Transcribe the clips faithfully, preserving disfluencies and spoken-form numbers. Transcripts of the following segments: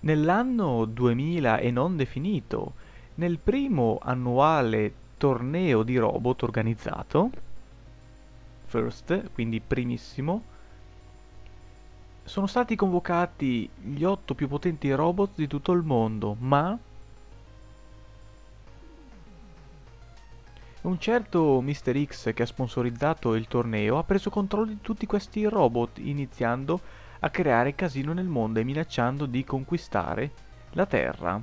Nell'anno duemila e non definito, nel primo annuale torneo di robot organizzato, first, quindi primissimo, sono stati convocati gli otto più potenti robot di tutto il mondo, ma un certo mister X che ha sponsorizzato il torneo ha preso controllo di tutti questi robot, iniziando a creare casino nel mondo e minacciando di conquistare la Terra.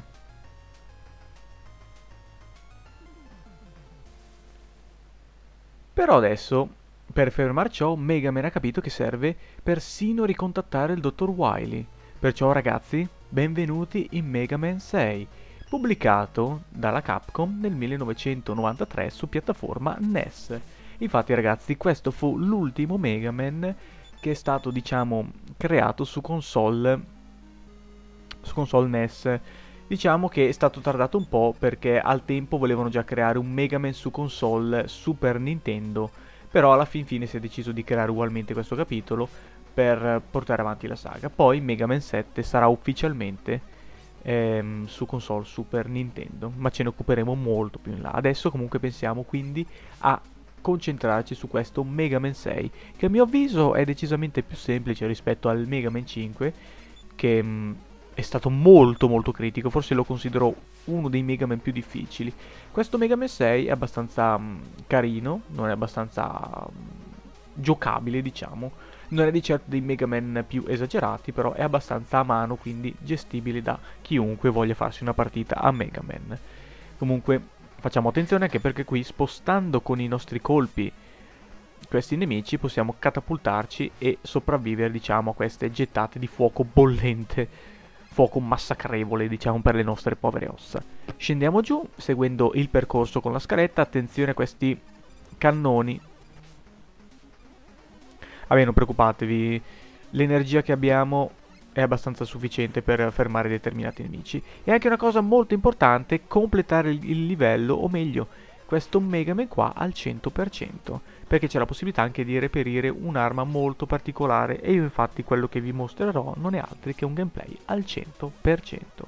Però adesso, per fermar ciò, Mega Man ha capito che serve persino ricontattare il dottor Wily. Perciò ragazzi, benvenuti in Mega Man sei, pubblicato dalla Capcom nel millenovecentonovantatré su piattaforma N E S. Infatti ragazzi, questo fu l'ultimo Mega Man che è stato, diciamo, creato su console, su console N E S. Diciamo che è stato tardato un po' perché al tempo volevano già creare un Mega Man su console Super Nintendo, però alla fin fine si è deciso di creare ugualmente questo capitolo per portare avanti la saga. Poi Mega Man sette sarà ufficialmente ehm, su console Super Nintendo, ma ce ne occuperemo molto più in là. Adesso comunque pensiamo quindi a concentrarci su questo Mega Man sei, che a mio avviso è decisamente più semplice rispetto al Mega Man cinque, che mh, è stato molto molto critico, forse lo considero uno dei Mega Man più difficili. Questo Mega Man sei è abbastanza mh, carino, non è abbastanza mh, giocabile, diciamo. Non è di certo dei Mega Man più esagerati, però è abbastanza a mano, quindi gestibile da chiunque voglia farsi una partita a Mega Man. Comunque facciamo attenzione anche perché qui, spostando con i nostri colpi questi nemici, possiamo catapultarci e sopravvivere, diciamo, a queste gettate di fuoco bollente, fuoco massacrevole, diciamo, per le nostre povere ossa. Scendiamo giù, seguendo il percorso con la scaletta. Attenzione a questi cannoni. Vabbè, non preoccupatevi, l'energia che abbiamo è abbastanza sufficiente per fermare determinati nemici. E anche una cosa molto importante, completare il, il livello, o meglio, questo Mega Man qua al cento per cento, perché c'è la possibilità anche di reperire un'arma molto particolare, e io infatti quello che vi mostrerò non è altro che un gameplay al cento per cento.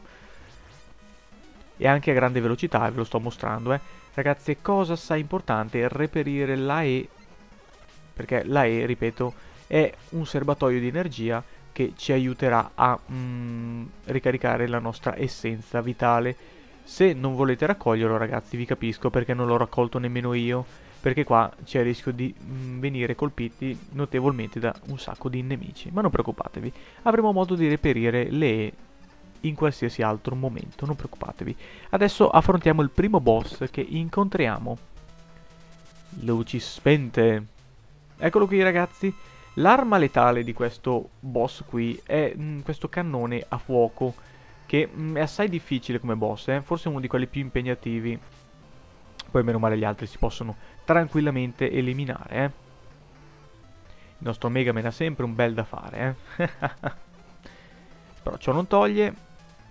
E anche a grande velocità, ve lo sto mostrando, eh. Ragazzi, è cosa assai importante reperire la E, perché la E, ripeto, è un serbatoio di energia che ci aiuterà a mm, ricaricare la nostra essenza vitale. Se non volete raccoglierlo, ragazzi, vi capisco, perché non l'ho raccolto nemmeno io, perché qua c'è il rischio di mm, venire colpiti notevolmente da un sacco di nemici. Ma non preoccupatevi, avremo modo di reperire le E in qualsiasi altro momento, non preoccupatevi. Adesso affrontiamo il primo boss che incontriamo. Luci spente. Eccolo qui ragazzi, l'arma letale di questo boss qui è mh, questo cannone a fuoco, che mh, è assai difficile come boss, eh? Forse uno di quelli più impegnativi. Poi meno male gli altri si possono tranquillamente eliminare, eh? Il nostro Mega Man ha sempre un bel da fare, eh? Però ciò non toglie...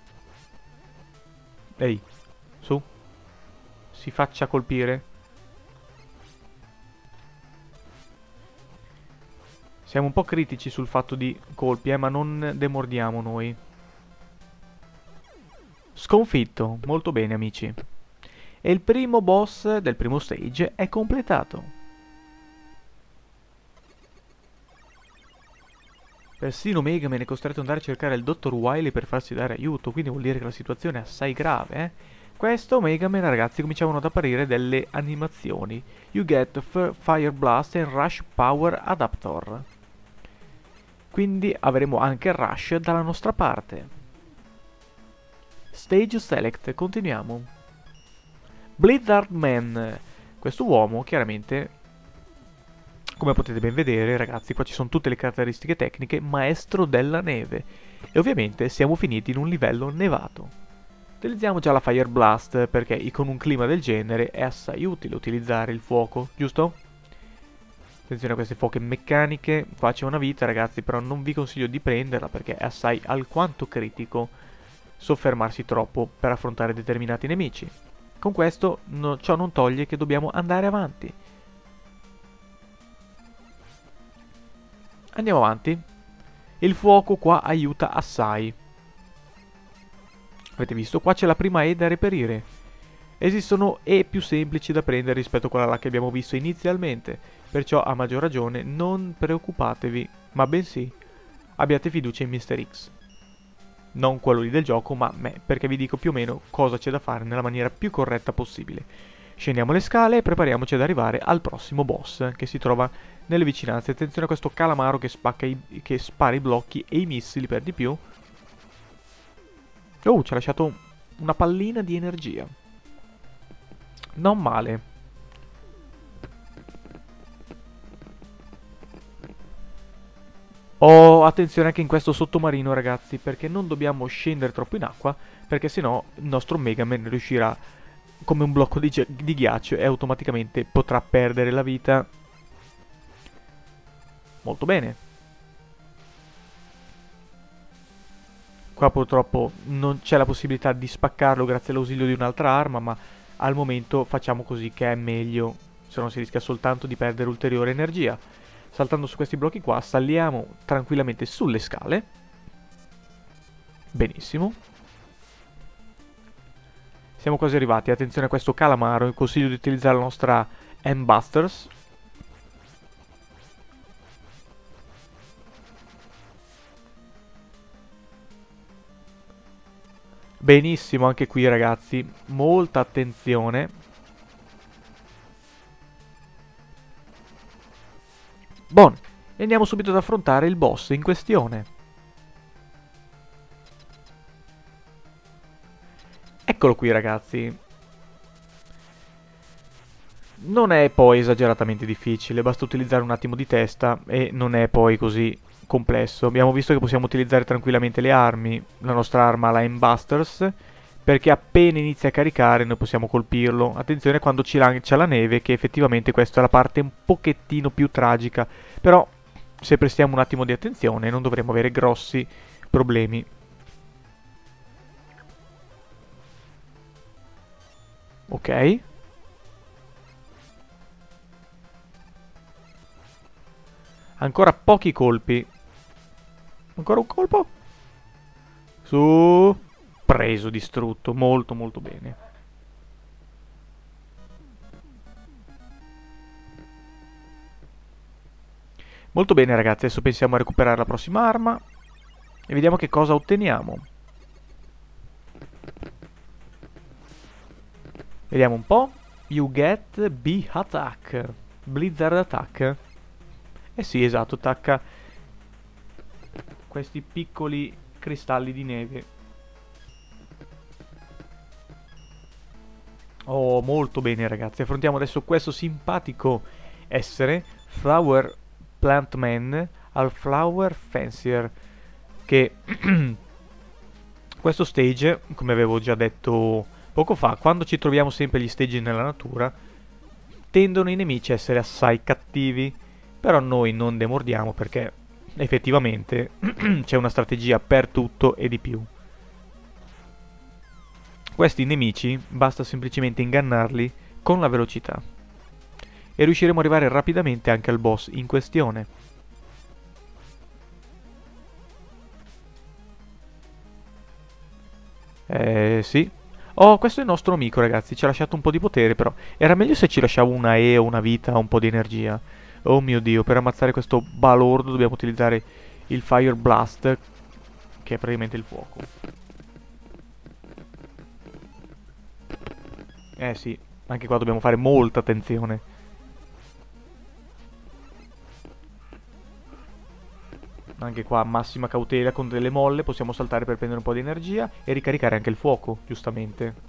Ehi, su, si faccia colpire. Siamo un po' critici sul fatto di colpi, eh, ma non demordiamo noi. Sconfitto, molto bene amici. E il primo boss del primo stage è completato. Persino Mega Man è costretto ad andare a cercare il dottor Wily per farsi dare aiuto, quindi vuol dire che la situazione è assai grave, eh. Questo Mega Man, ragazzi, cominciavano ad apparire delle animazioni. You get Fire Blast and Rush Power Adaptor. Quindi avremo anche Rush dalla nostra parte. Stage Select, continuiamo. Blizzard Man. Questo uomo, chiaramente, come potete ben vedere, ragazzi, qua ci sono tutte le caratteristiche tecniche, maestro della neve. E ovviamente siamo finiti in un livello nevato. Utilizziamo già la Fire Blast perché con un clima del genere è assai utile utilizzare il fuoco, giusto? Attenzione a queste foche meccaniche, qua c'è una vita ragazzi, però non vi consiglio di prenderla perché è assai alquanto critico soffermarsi troppo per affrontare determinati nemici. Con questo no, ciò non toglie che dobbiamo andare avanti. Andiamo avanti. Il fuoco qua aiuta assai. Avete visto? Qua c'è la prima E da reperire. Esistono E più semplici da prendere rispetto a quella là che abbiamo visto inizialmente, perciò a maggior ragione non preoccupatevi, ma bensì abbiate fiducia in mister X. Non quello lì del gioco, ma me, perché vi dico più o meno cosa c'è da fare nella maniera più corretta possibile. Scendiamo le scale e prepariamoci ad arrivare al prossimo boss, che si trova nelle vicinanze. Attenzione a questo calamaro che, spacca i, che spara i blocchi e i missili per di più. Oh, ci ha lasciato una pallina di energia. Non male. Oh, attenzione anche in questo sottomarino, ragazzi, perché non dobbiamo scendere troppo in acqua, perché sennò il nostro Mega Man riuscirà come un blocco di, di ghiaccio e automaticamente potrà perdere la vita. Molto bene. Qua purtroppo non c'è la possibilità di spaccarlo grazie all'ausilio di un'altra arma, ma al momento facciamo così che è meglio, se no si rischia soltanto di perdere ulteriore energia. Saltando su questi blocchi qua, saliamo tranquillamente sulle scale. Benissimo. Siamo quasi arrivati. Attenzione a questo calamaro. Consiglio di utilizzare la nostra M-Busters. Benissimo anche qui, ragazzi. Molta attenzione. Buon. E andiamo subito ad affrontare il boss in questione. Eccolo qui, ragazzi. Non è poi esageratamente difficile, basta utilizzare un attimo di testa e non è poi così complesso. Abbiamo visto che possiamo utilizzare tranquillamente le armi, la nostra arma, la M-Busters, perché appena inizia a caricare noi possiamo colpirlo. Attenzione quando ci lancia la neve, che effettivamente questa è la parte un pochettino più tragica, però se prestiamo un attimo di attenzione non dovremo avere grossi problemi. Ok. Ancora pochi colpi. Ancora un colpo. Su. Preso, distrutto. Molto, molto bene. Molto bene, ragazzi. Adesso pensiamo a recuperare la prossima arma. E vediamo che cosa otteniamo. Vediamo un po'. You get B attack. Blizzard attack. Eh sì, esatto, attacca questi piccoli cristalli di neve. Oh, molto bene, ragazzi. Affrontiamo adesso questo simpatico essere, Flower Plant Man al Flower Fancier, che questo stage, come avevo già detto poco fa, quando ci troviamo sempre gli stage nella natura, tendono i nemici a essere assai cattivi. Però noi non demordiamo perché effettivamente c'è una strategia per tutto e di più. Questi nemici basta semplicemente ingannarli con la velocità e riusciremo ad arrivare rapidamente anche al boss in questione. Eh sì. Oh, questo è il nostro amico, ragazzi, ci ha lasciato un po' di potere, però era meglio se ci lasciava una E o una vita o un po' di energia. Oh mio Dio, per ammazzare questo balordo dobbiamo utilizzare il Fire Blast, che è praticamente il fuoco. Eh sì, anche qua dobbiamo fare molta attenzione. Anche qua massima cautela con delle molle, possiamo saltare per prendere un po' di energia e ricaricare anche il fuoco, giustamente.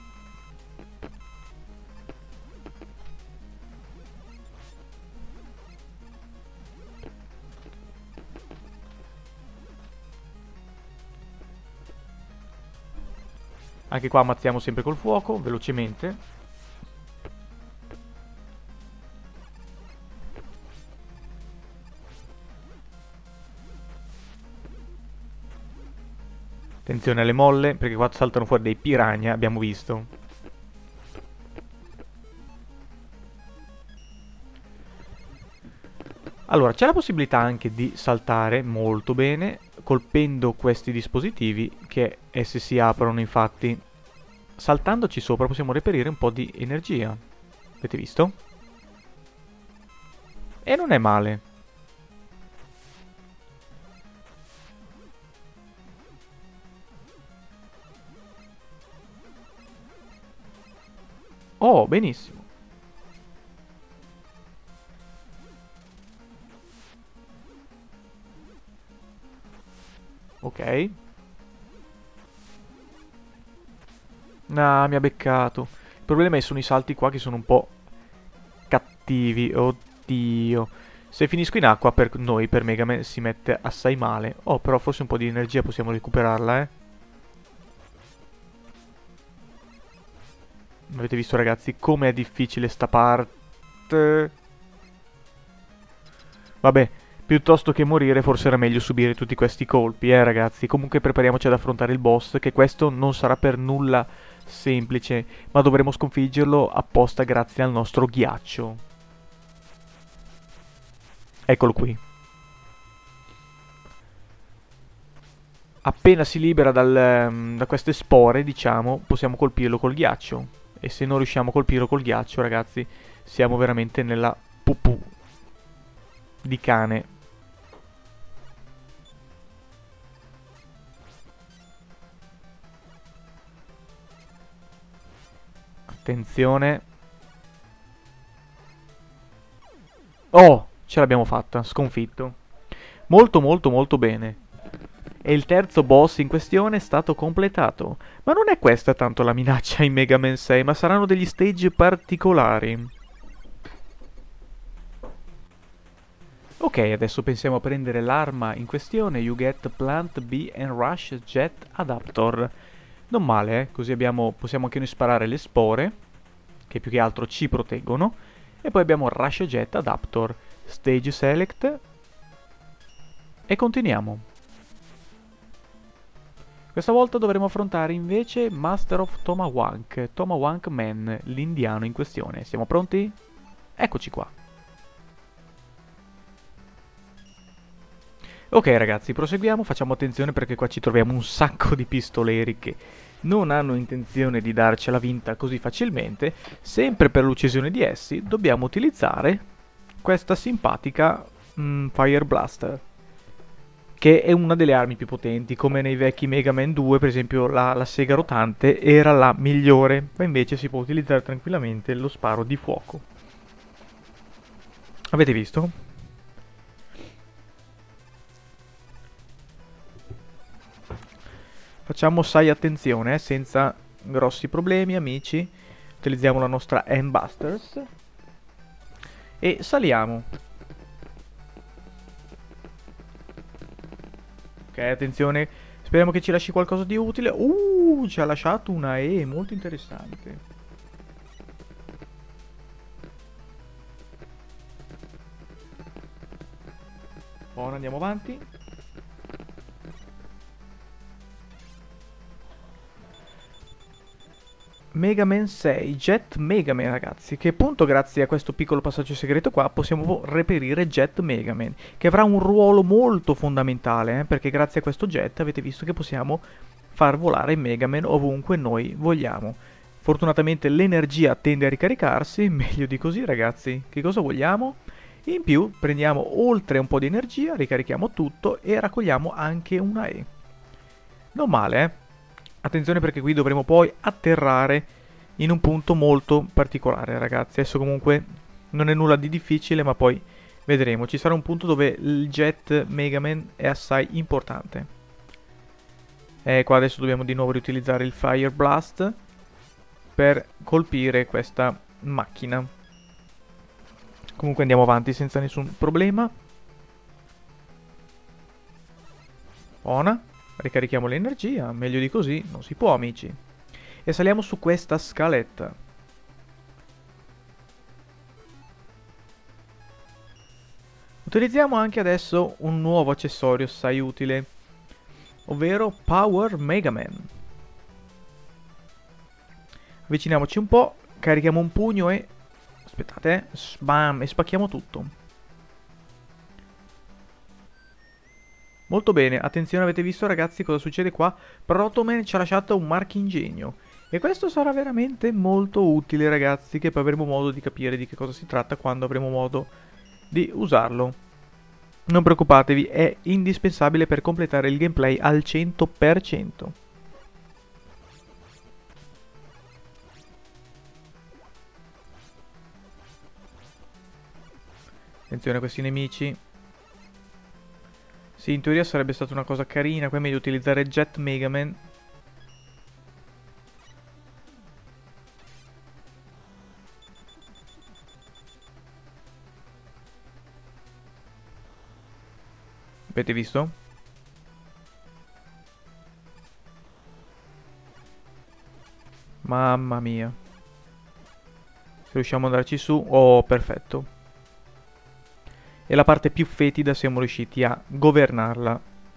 Anche qua ammazziamo sempre col fuoco, velocemente. Attenzione alle molle, perché qua saltano fuori dei piranha, abbiamo visto. Allora, c'è la possibilità anche di saltare molto bene, colpendo questi dispositivi che essi si aprono. Infatti, saltandoci sopra possiamo reperire un po' di energia. Avete visto? E non è male. Oh, benissimo. Ok. Ah, mi ha beccato. Il problema è sono i salti qua che sono un po' cattivi. Oddio. Se finisco in acqua per noi, per Mega Man, si mette assai male. Oh, però forse un po' di energia possiamo recuperarla, eh. Avete visto, ragazzi, com'è difficile sta parte? Vabbè, piuttosto che morire, forse era meglio subire tutti questi colpi, eh, ragazzi. Comunque prepariamoci ad affrontare il boss, che questo non sarà per nulla semplice, ma dovremo sconfiggerlo apposta grazie al nostro ghiaccio. Eccolo qui. Appena si libera dal, da queste spore, diciamo, possiamo colpirlo col ghiaccio. E se non riusciamo a colpirlo col ghiaccio, ragazzi, siamo veramente nella pupù di cane. Attenzione. Oh, ce l'abbiamo fatta, sconfitto. Molto molto molto bene. E il terzo boss in questione è stato completato. Ma non è questa tanto la minaccia in Mega Man sei, ma saranno degli stage particolari. Ok, adesso pensiamo a prendere l'arma in questione. You get Plant B and Rush Jet Adaptor. Non male, eh? Così abbiamo, possiamo anche noi sparare le spore, che più che altro ci proteggono. E poi abbiamo Rush Jet Adaptor. Stage Select. E continuiamo. Questa volta dovremo affrontare invece Master of Tomahawk, Tomahawk Man, l'indiano in questione. Siamo pronti? Eccoci qua. Ok ragazzi, proseguiamo, facciamo attenzione perché qua ci troviamo un sacco di pistoleri che non hanno intenzione di darcela vinta così facilmente. Sempre per l'uccisione di essi dobbiamo utilizzare questa simpatica mm, Fire Blaster, che è una delle armi più potenti. Come nei vecchi Mega Man due, per esempio, la, la sega rotante era la migliore, ma invece si può utilizzare tranquillamente lo sparo di fuoco. Avete visto? Facciamo assai attenzione, eh, senza grossi problemi, amici. Utilizziamo la nostra M-Busters e saliamo. Ok, attenzione, speriamo che ci lasci qualcosa di utile. Uh, ci ha lasciato una E, molto interessante. Buono, andiamo avanti. Mega Man sei, Jet Mega Man, ragazzi, che appunto grazie a questo piccolo passaggio segreto qua possiamo reperire Jet Mega Man, che avrà un ruolo molto fondamentale, eh, perché grazie a questo jet avete visto che possiamo far volare Mega Man ovunque noi vogliamo. Fortunatamente l'energia tende a ricaricarsi, meglio di così ragazzi. Che cosa vogliamo? In più prendiamo oltre un po' di energia, ricarichiamo tutto e raccogliamo anche una E. Non male, eh? Attenzione perché qui dovremo poi atterrare in un punto molto particolare, ragazzi. Adesso comunque non è nulla di difficile, ma poi vedremo. Ci sarà un punto dove il jet Mega Man è assai importante. E qua adesso dobbiamo di nuovo riutilizzare il Fire Blast per colpire questa macchina. Comunque andiamo avanti senza nessun problema. Buona. Ricarichiamo l'energia, meglio di così non si può, amici. E saliamo su questa scaletta. Utilizziamo anche adesso un nuovo accessorio assai utile, ovvero Power Mega Man. Avviciniamoci un po', carichiamo un pugno e... aspettate, eh, sbam, e spacchiamo tutto. Molto bene, attenzione, avete visto ragazzi cosa succede qua? Protoman ci ha lasciato un marchingegno. E questo sarà veramente molto utile ragazzi, che poi avremo modo di capire di che cosa si tratta quando avremo modo di usarlo. Non preoccupatevi, è indispensabile per completare il gameplay al cento per cento. Attenzione a questi nemici. Sì, in teoria sarebbe stata una cosa carina, qua è meglio utilizzare Jet Mega Man. Avete visto? Mamma mia. Se riusciamo ad andarci su... Oh, perfetto. E la parte più fetida siamo riusciti a governarla.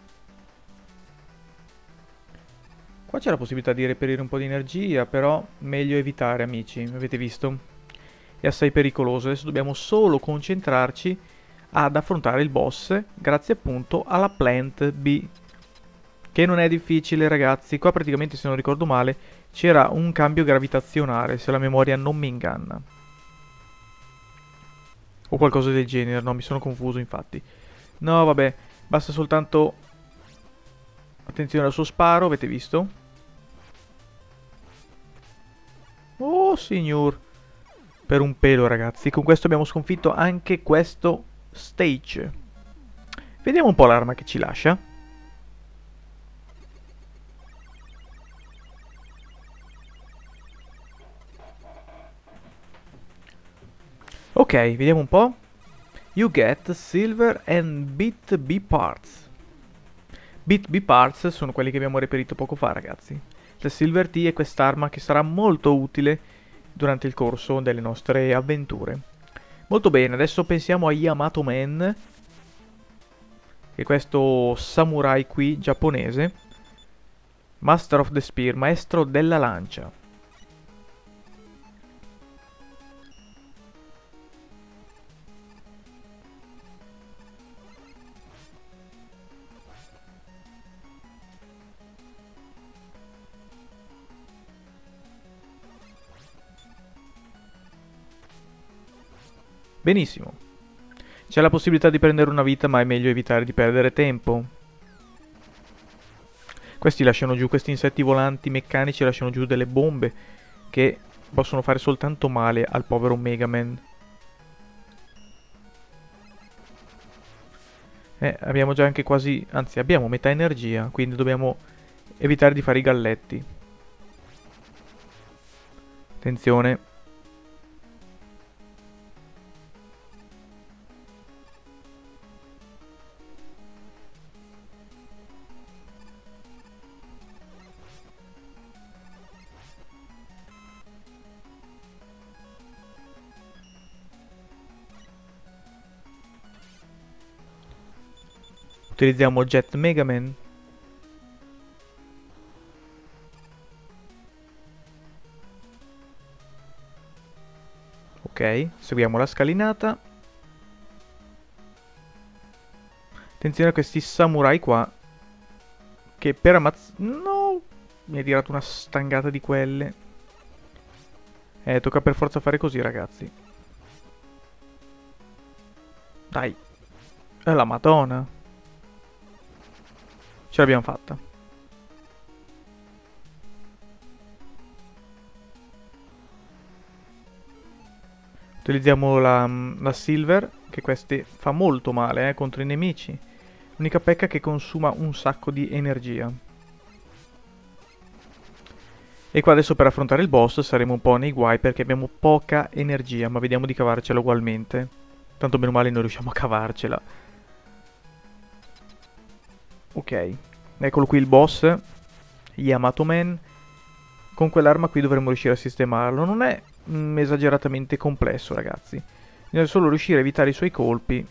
Qua c'è la possibilità di reperire un po' di energia, però meglio evitare, amici. Avete visto? È assai pericoloso. Adesso dobbiamo solo concentrarci ad affrontare il boss, grazie appunto alla Plant B. Che non è difficile, ragazzi. Qua praticamente, se non ricordo male, c'era un cambio gravitazionale, se la memoria non mi inganna. O qualcosa del genere, no, mi sono confuso infatti. No, vabbè, basta soltanto... Attenzione al suo sparo, avete visto? Oh, signor. Per un pelo, ragazzi. Con questo abbiamo sconfitto anche questo stage. Vediamo un po' l'arma che ci lascia. Ok, vediamo un po'. You get silver and bit B parts. Bit B parts sono quelli che abbiamo reperito poco fa, ragazzi. La Silver T è quest'arma che sarà molto utile durante il corso delle nostre avventure. Molto bene, adesso pensiamo a Yamato Man, che è questo samurai qui giapponese. Master of the Spear, maestro della lancia. Benissimo. C'è la possibilità di prendere una vita, ma è meglio evitare di perdere tempo. Questi lasciano giù, questi insetti volanti meccanici lasciano giù delle bombe che possono fare soltanto male al povero Mega Man. Eh, abbiamo già anche quasi, anzi abbiamo metà energia, quindi dobbiamo evitare di fare i galletti. Attenzione. Utilizziamo Jet Mega Man. Ok, seguiamo la scalinata. Attenzione a questi samurai qua, che per ammazzare... No! Mi ha tirato una stangata di quelle. Eh, tocca per forza fare così, ragazzi. Dai. È la Madonna. Ce l'abbiamo fatta. Utilizziamo la, la Silver, che queste fa molto male eh, contro i nemici. L'unica pecca è che consuma un sacco di energia. E qua adesso per affrontare il boss saremo un po' nei guai perché abbiamo poca energia, ma vediamo di cavarcela ugualmente. Tanto bene o male noi riusciamo a cavarcela. Ok, eccolo qui il boss, Yamato Man. Con quell'arma qui dovremmo riuscire a sistemarlo. Non è mm, esageratamente complesso, ragazzi. Bisogna solo riuscire a evitare i suoi colpi.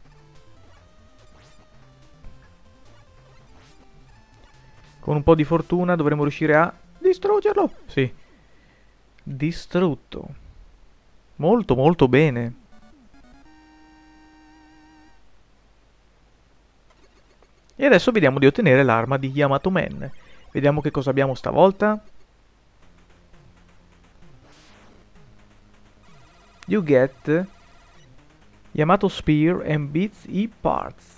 Con un po' di fortuna dovremmo riuscire a distruggerlo. Sì. Distrutto. Molto, molto bene. E adesso vediamo di ottenere l'arma di Yamato Man. Vediamo che cosa abbiamo stavolta. You get Yamato Spear and Beats E Parts.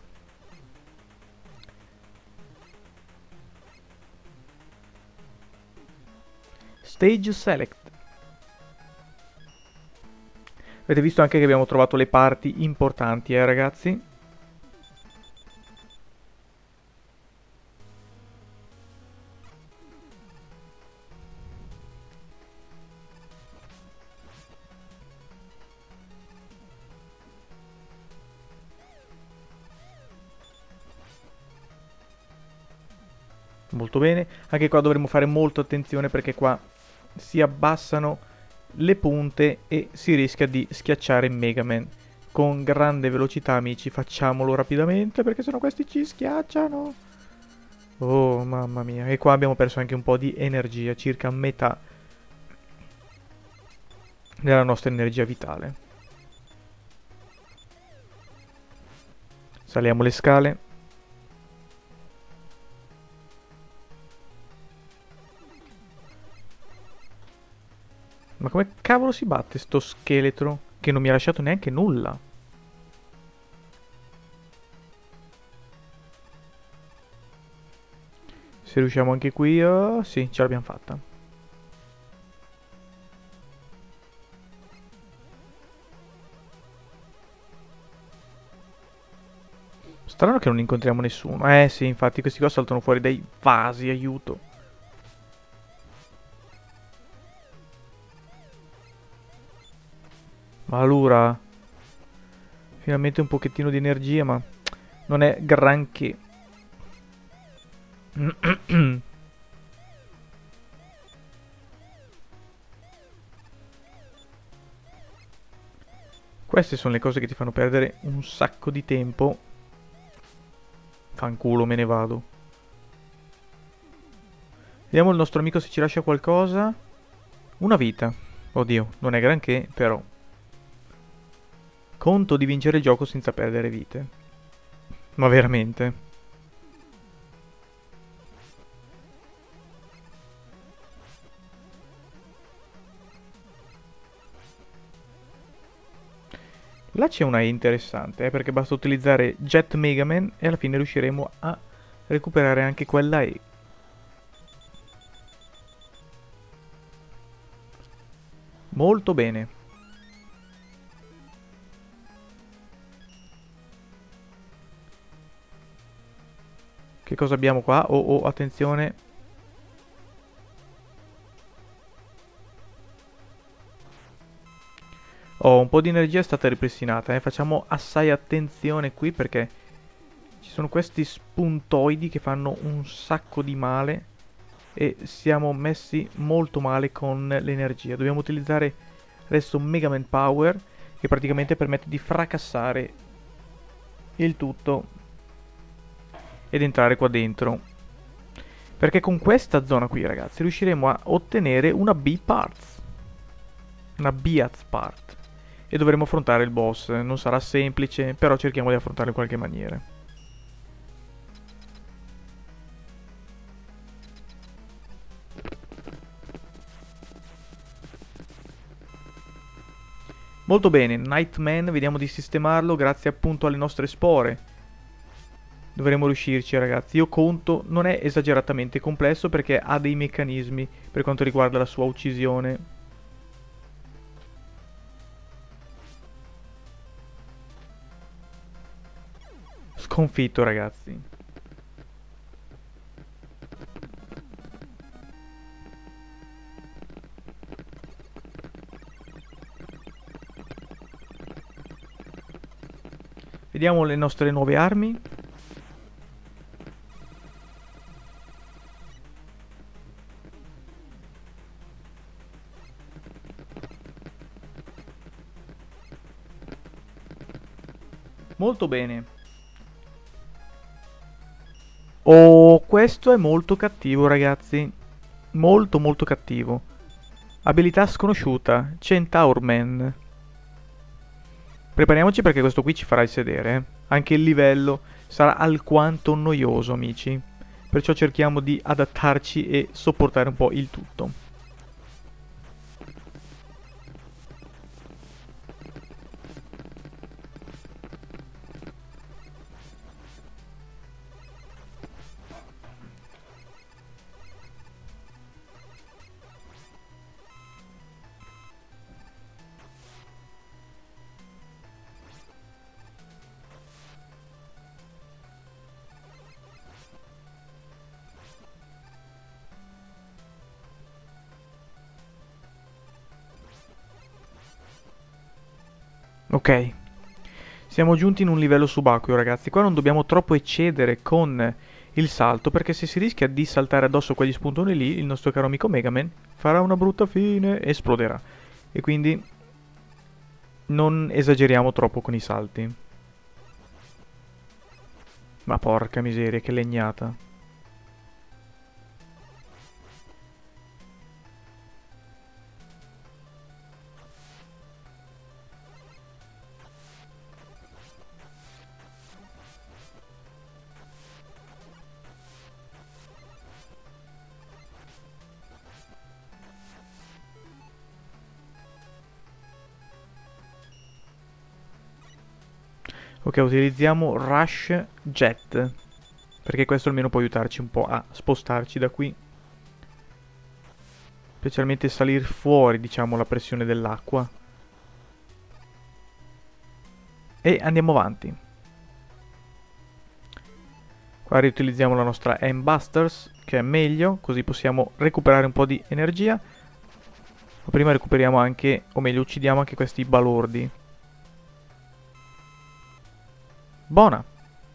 Stage Select. Avete visto anche che abbiamo trovato le parti importanti, eh ragazzi? Molto bene, anche qua dovremo fare molta attenzione perché qua si abbassano le punte e si rischia di schiacciare Mega Man con grande velocità, amici. Facciamolo rapidamente perché sennò questi ci schiacciano. Oh mamma mia, e qua abbiamo perso anche un po' di energia, circa metà della nostra energia vitale. Saliamo le scale. Ma come cavolo si batte sto scheletro che non mi ha lasciato neanche nulla? Se riusciamo anche qui, uh, sì, ce l'abbiamo fatta. Strano che non incontriamo nessuno. Eh sì, infatti questi qua saltano fuori dai vasi, aiuto. Ma allora, finalmente un pochettino di energia, ma non è granché. Queste sono le cose che ti fanno perdere un sacco di tempo. Fanculo, me ne vado. Vediamo il nostro amico se ci lascia qualcosa. Una vita. Oddio, non è granché, però. Conto di vincere il gioco senza perdere vite. Ma veramente. Là c'è una E interessante, eh, perché basta utilizzare Jet Mega Man e alla fine riusciremo a recuperare anche quella E. Molto bene. Che cosa abbiamo qua? Oh, oh, attenzione. Oh, un po' di energia è stata ripristinata, eh. Facciamo assai attenzione qui perché ci sono questi spuntoidi che fanno un sacco di male e siamo messi molto male con l'energia. Dobbiamo utilizzare adesso Mega Man Power che praticamente permette di fracassare il tutto ed entrare qua dentro. Perché con questa zona qui, ragazzi, riusciremo a ottenere una B-Parts. Una Beats Part. E dovremo affrontare il boss. Non sarà semplice, però cerchiamo di affrontarlo in qualche maniera. Molto bene, Nightman, vediamo di sistemarlo grazie appunto alle nostre spore. Dovremo riuscirci, ragazzi. Io conto, non è esageratamente complesso perché ha dei meccanismi per quanto riguarda la sua uccisione. Sconfitto, ragazzi. Vediamo le nostre nuove armi. Molto bene. Oh, questo è molto cattivo, ragazzi. Molto, molto cattivo. Abilità sconosciuta. Centaur Man. Prepariamoci perché questo qui ci farà il sedere. Eh. Anche il livello sarà alquanto noioso, amici. Perciò cerchiamo di adattarci e sopportare un po' il tutto. Ok, siamo giunti in un livello subacqueo, ragazzi. Qua non dobbiamo troppo eccedere con il salto, perché se si rischia di saltare addosso quegli spuntoni lì, il nostro caro amico Mega Man farà una brutta fine e esploderà. E quindi non esageriamo troppo con i salti. Ma porca miseria, che legnata. Ok, utilizziamo Rush Jet, perché questo almeno può aiutarci un po' a spostarci da qui. Specialmente salire fuori, diciamo, la pressione dell'acqua. E andiamo avanti. Qua riutilizziamo la nostra M-Busters, che è meglio, così possiamo recuperare un po' di energia. Ma prima recuperiamo anche, o meglio uccidiamo anche questi balordi. Buona!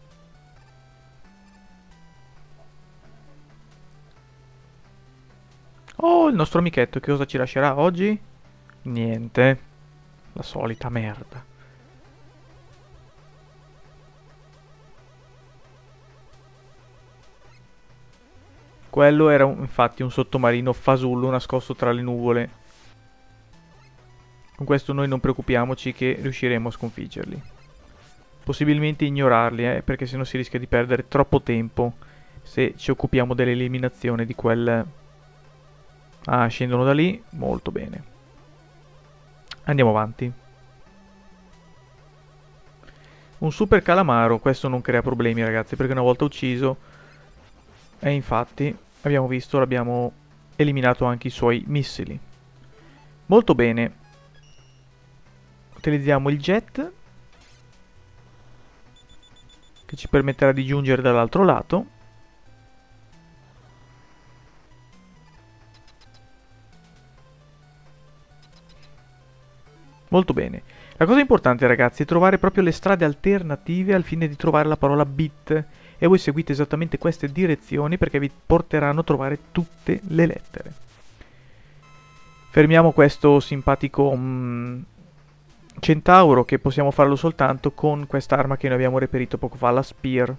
Oh, il nostro amichetto che cosa ci lascerà oggi? Niente. La solita merda. Quello era un, infatti un sottomarino fasullo nascosto tra le nuvole. Con questo noi non preoccupiamoci che riusciremo a sconfiggerli. Possibilmente ignorarli, eh, perché sennò si rischia di perdere troppo tempo se ci occupiamo dell'eliminazione di quel... Ah, scendono da lì. Molto bene. Andiamo avanti. Un super calamaro, questo non crea problemi, ragazzi, perché una volta ucciso... E infatti, abbiamo visto, l'abbiamo eliminato anche i suoi missili. Molto bene. Utilizziamo il jet, che ci permetterà di giungere dall'altro lato. Molto bene. La cosa importante, ragazzi, è trovare proprio le strade alternative al fine di trovare la parola bit. E voi seguite esattamente queste direzioni perché vi porteranno a trovare tutte le lettere. Fermiamo questo simpatico mm, centauro, che possiamo farlo soltanto con quest'arma che noi abbiamo reperito poco fa, la Spear.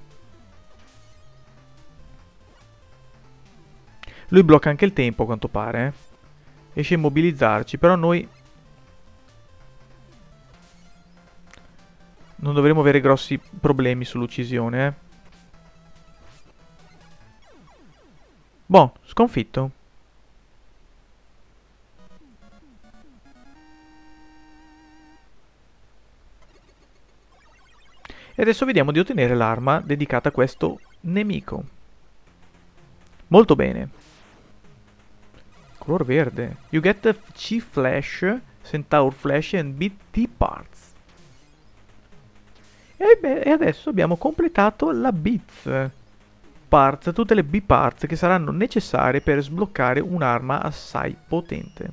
Lui blocca anche il tempo, a quanto pare. Eh? Riesce a immobilizzarci, però noi non dovremo avere grossi problemi sull'uccisione. Eh? Boh, sconfitto. E adesso vediamo di ottenere l'arma dedicata a questo nemico. Molto bene. Color verde. You get the C-Flash, Centaur Flash and B T Parts. E, beh, e adesso abbiamo completato la Bits Parts, tutte le B-Parts che saranno necessarie per sbloccare un'arma assai potente.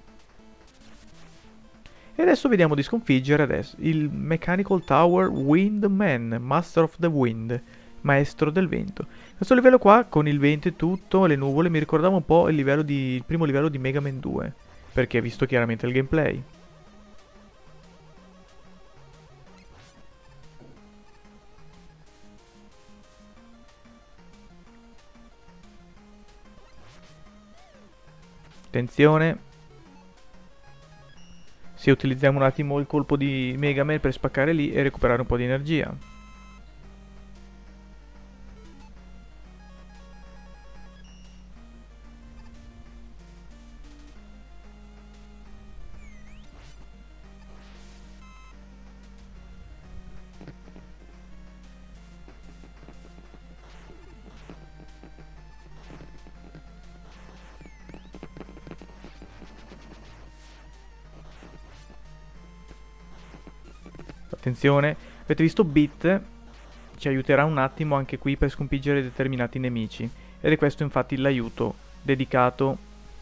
E adesso vediamo di sconfiggere adesso il Mechanical Tower Windman, Master of the Wind, maestro del vento. Questo livello qua, con il vento e tutto, le nuvole, mi ricordava un po' il, livello di, il primo livello di Mega Man due, perché ho visto chiaramente il gameplay. Attenzione. Se utilizziamo un attimo il colpo di Mega Man per spaccare lì e recuperare un po' di energia. Attenzione, avete visto Bit ci aiuterà un attimo anche qui per sconfiggere determinati nemici, ed è questo infatti l'aiuto dedicato.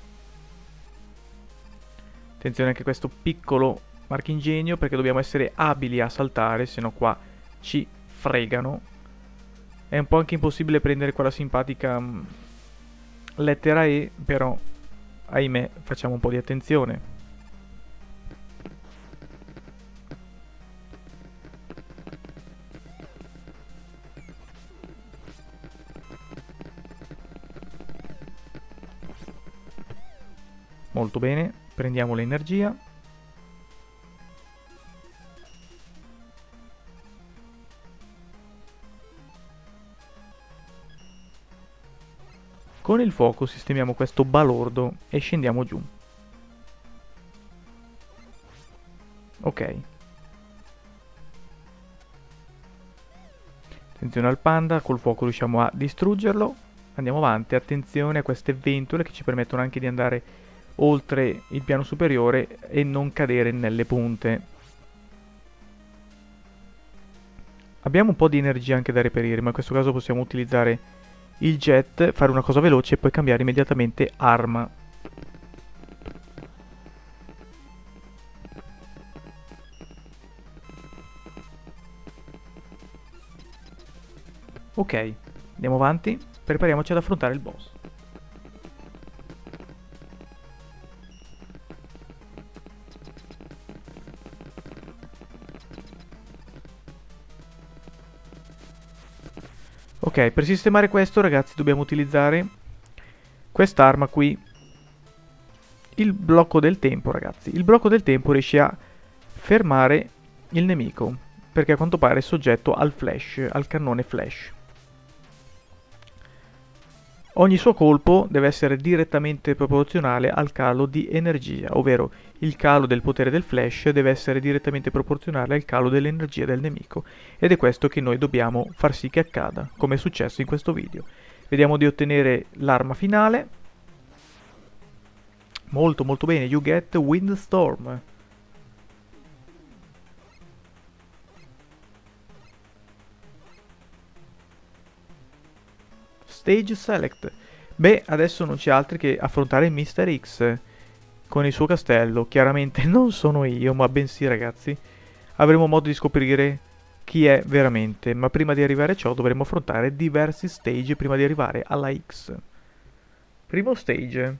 Attenzione anche a questo piccolo marchingegno, perché dobbiamo essere abili a saltare, se no qua ci fregano. È un po' anche impossibile prendere quella simpatica mh, lettera E, però ahimè facciamo un po' di attenzione. Molto bene, prendiamo l'energia. Con il fuoco sistemiamo questo balordo e scendiamo giù. Ok. Attenzione al panda, col fuoco riusciamo a distruggerlo. Andiamo avanti, attenzione a queste ventole che ci permettono anche di andare oltre il piano superiore e non cadere nelle punte. Abbiamo un po' di energia anche da reperire, ma in questo caso possiamo utilizzare il jet, fare una cosa veloce e poi cambiare immediatamente arma. Ok, andiamo avanti, prepariamoci ad affrontare il boss. Ok, per sistemare questo, ragazzi, dobbiamo utilizzare quest'arma qui. Il blocco del tempo, ragazzi. Il blocco del tempo riesce a fermare il nemico, perché a quanto pare è soggetto al flash, al cannone flash. Ogni suo colpo deve essere direttamente proporzionale al calo di energia, ovvero il calo del potere del flash deve essere direttamente proporzionale al calo dell'energia del nemico, ed è questo che noi dobbiamo far sì che accada, come è successo in questo video. Vediamo di ottenere l'arma finale. Molto molto bene, you get Windstorm. Stage Select. Beh, adesso non c'è altro che affrontare mister X con il suo castello. Chiaramente non sono io, ma bensì, ragazzi, avremo modo di scoprire chi è veramente. Ma prima di arrivare a ciò dovremo affrontare diversi stage prima di arrivare alla X. Primo stage.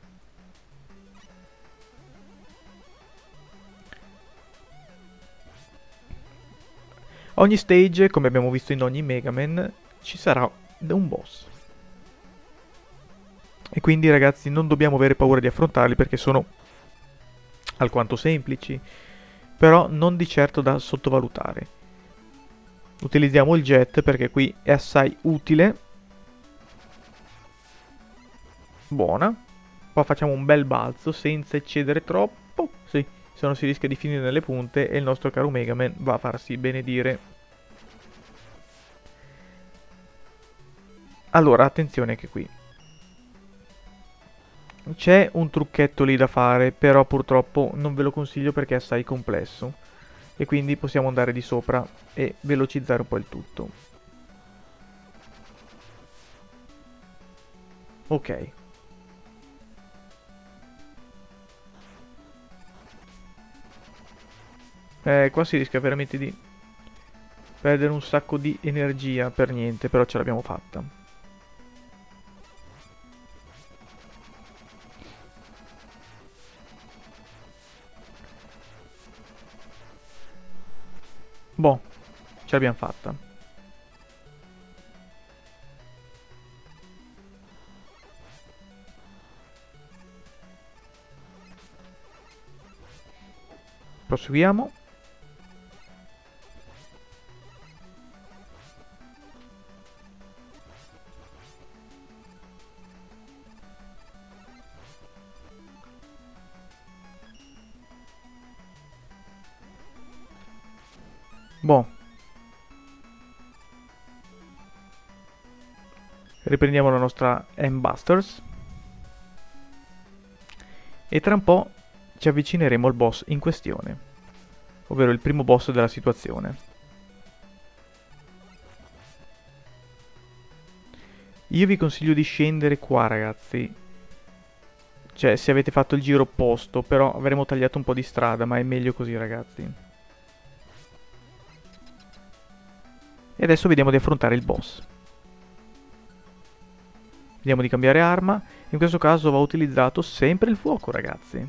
Ogni stage, come abbiamo visto in ogni Mega Man, ci sarà un boss. E quindi, ragazzi, non dobbiamo avere paura di affrontarli perché sono alquanto semplici, però non di certo da sottovalutare. Utilizziamo il jet perché qui è assai utile. Buona. Poi facciamo un bel balzo senza eccedere troppo. Sì, se no si rischia di finire nelle punte e il nostro caro Mega Man va a farsi benedire. Allora, attenzione che qui c'è un trucchetto lì da fare, però purtroppo non ve lo consiglio perché è assai complesso. E quindi possiamo andare di sopra e velocizzare un po' il tutto. Ok. Eh, qua si rischia veramente di perdere un sacco di energia per niente, però ce l'abbiamo fatta. Boh, ce l'abbiamo fatta. Proseguiamo. Boh. Riprendiamo la nostra M-Busters. E tra un po' ci avvicineremo al boss in questione, ovvero il primo boss della situazione. Io vi consiglio di scendere qua, ragazzi. Cioè, se avete fatto il giro opposto, però avremo tagliato un po' di strada, ma è meglio così, ragazzi. E adesso vediamo di affrontare il boss. Vediamo di cambiare arma. In questo caso va utilizzato sempre il fuoco, ragazzi.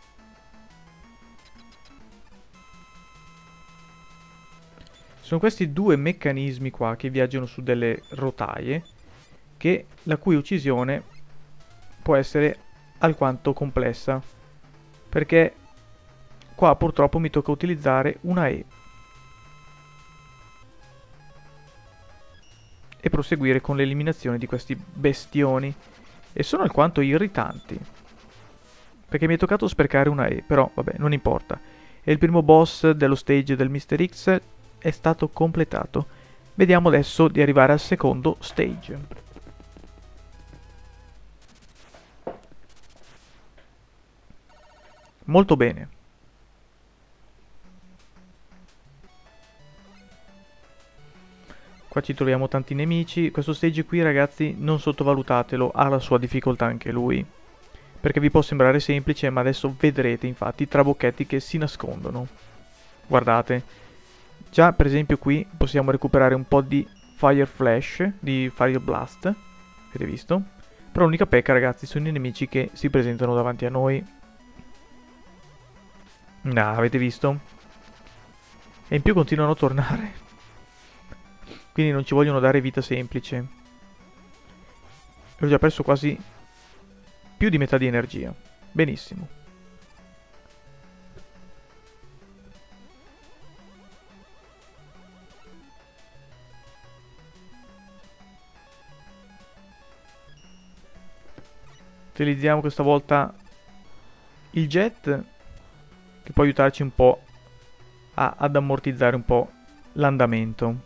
Sono questi due meccanismi qua che viaggiano su delle rotaie, che, la cui uccisione può essere alquanto complessa, perché qua purtroppo mi tocca utilizzare una E e proseguire con l'eliminazione di questi bestioni, e sono alquanto irritanti, perché mi è toccato sprecare una E, però vabbè, non importa. E il primo boss dello stage del mister X è stato completato. Vediamo adesso di arrivare al secondo stage. Molto bene. Qua ci troviamo tanti nemici. Questo stage qui, ragazzi, non sottovalutatelo, ha la sua difficoltà anche lui. Perché vi può sembrare semplice, ma adesso vedrete infatti i trabocchetti che si nascondono. Guardate. Già, per esempio, qui possiamo recuperare un po' di Fire Flash, di Fire Blast. Avete visto? Però l'unica pecca, ragazzi, sono i nemici che si presentano davanti a noi. No, avete visto? E in più continuano a tornare. Quindi non ci vogliono dare vita semplice. E ho già perso quasi più di metà di energia. Benissimo. Utilizziamo questa volta il jet, che può aiutarci un po' a, ad ammortizzare un po' l'andamento.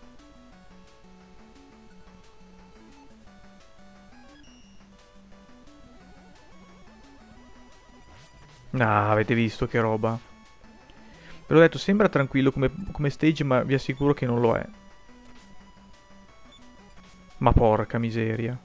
Ah, avete visto che roba. Ve l'ho detto, sembra tranquillo come, come stage, ma vi assicuro che non lo è. Ma porca miseria.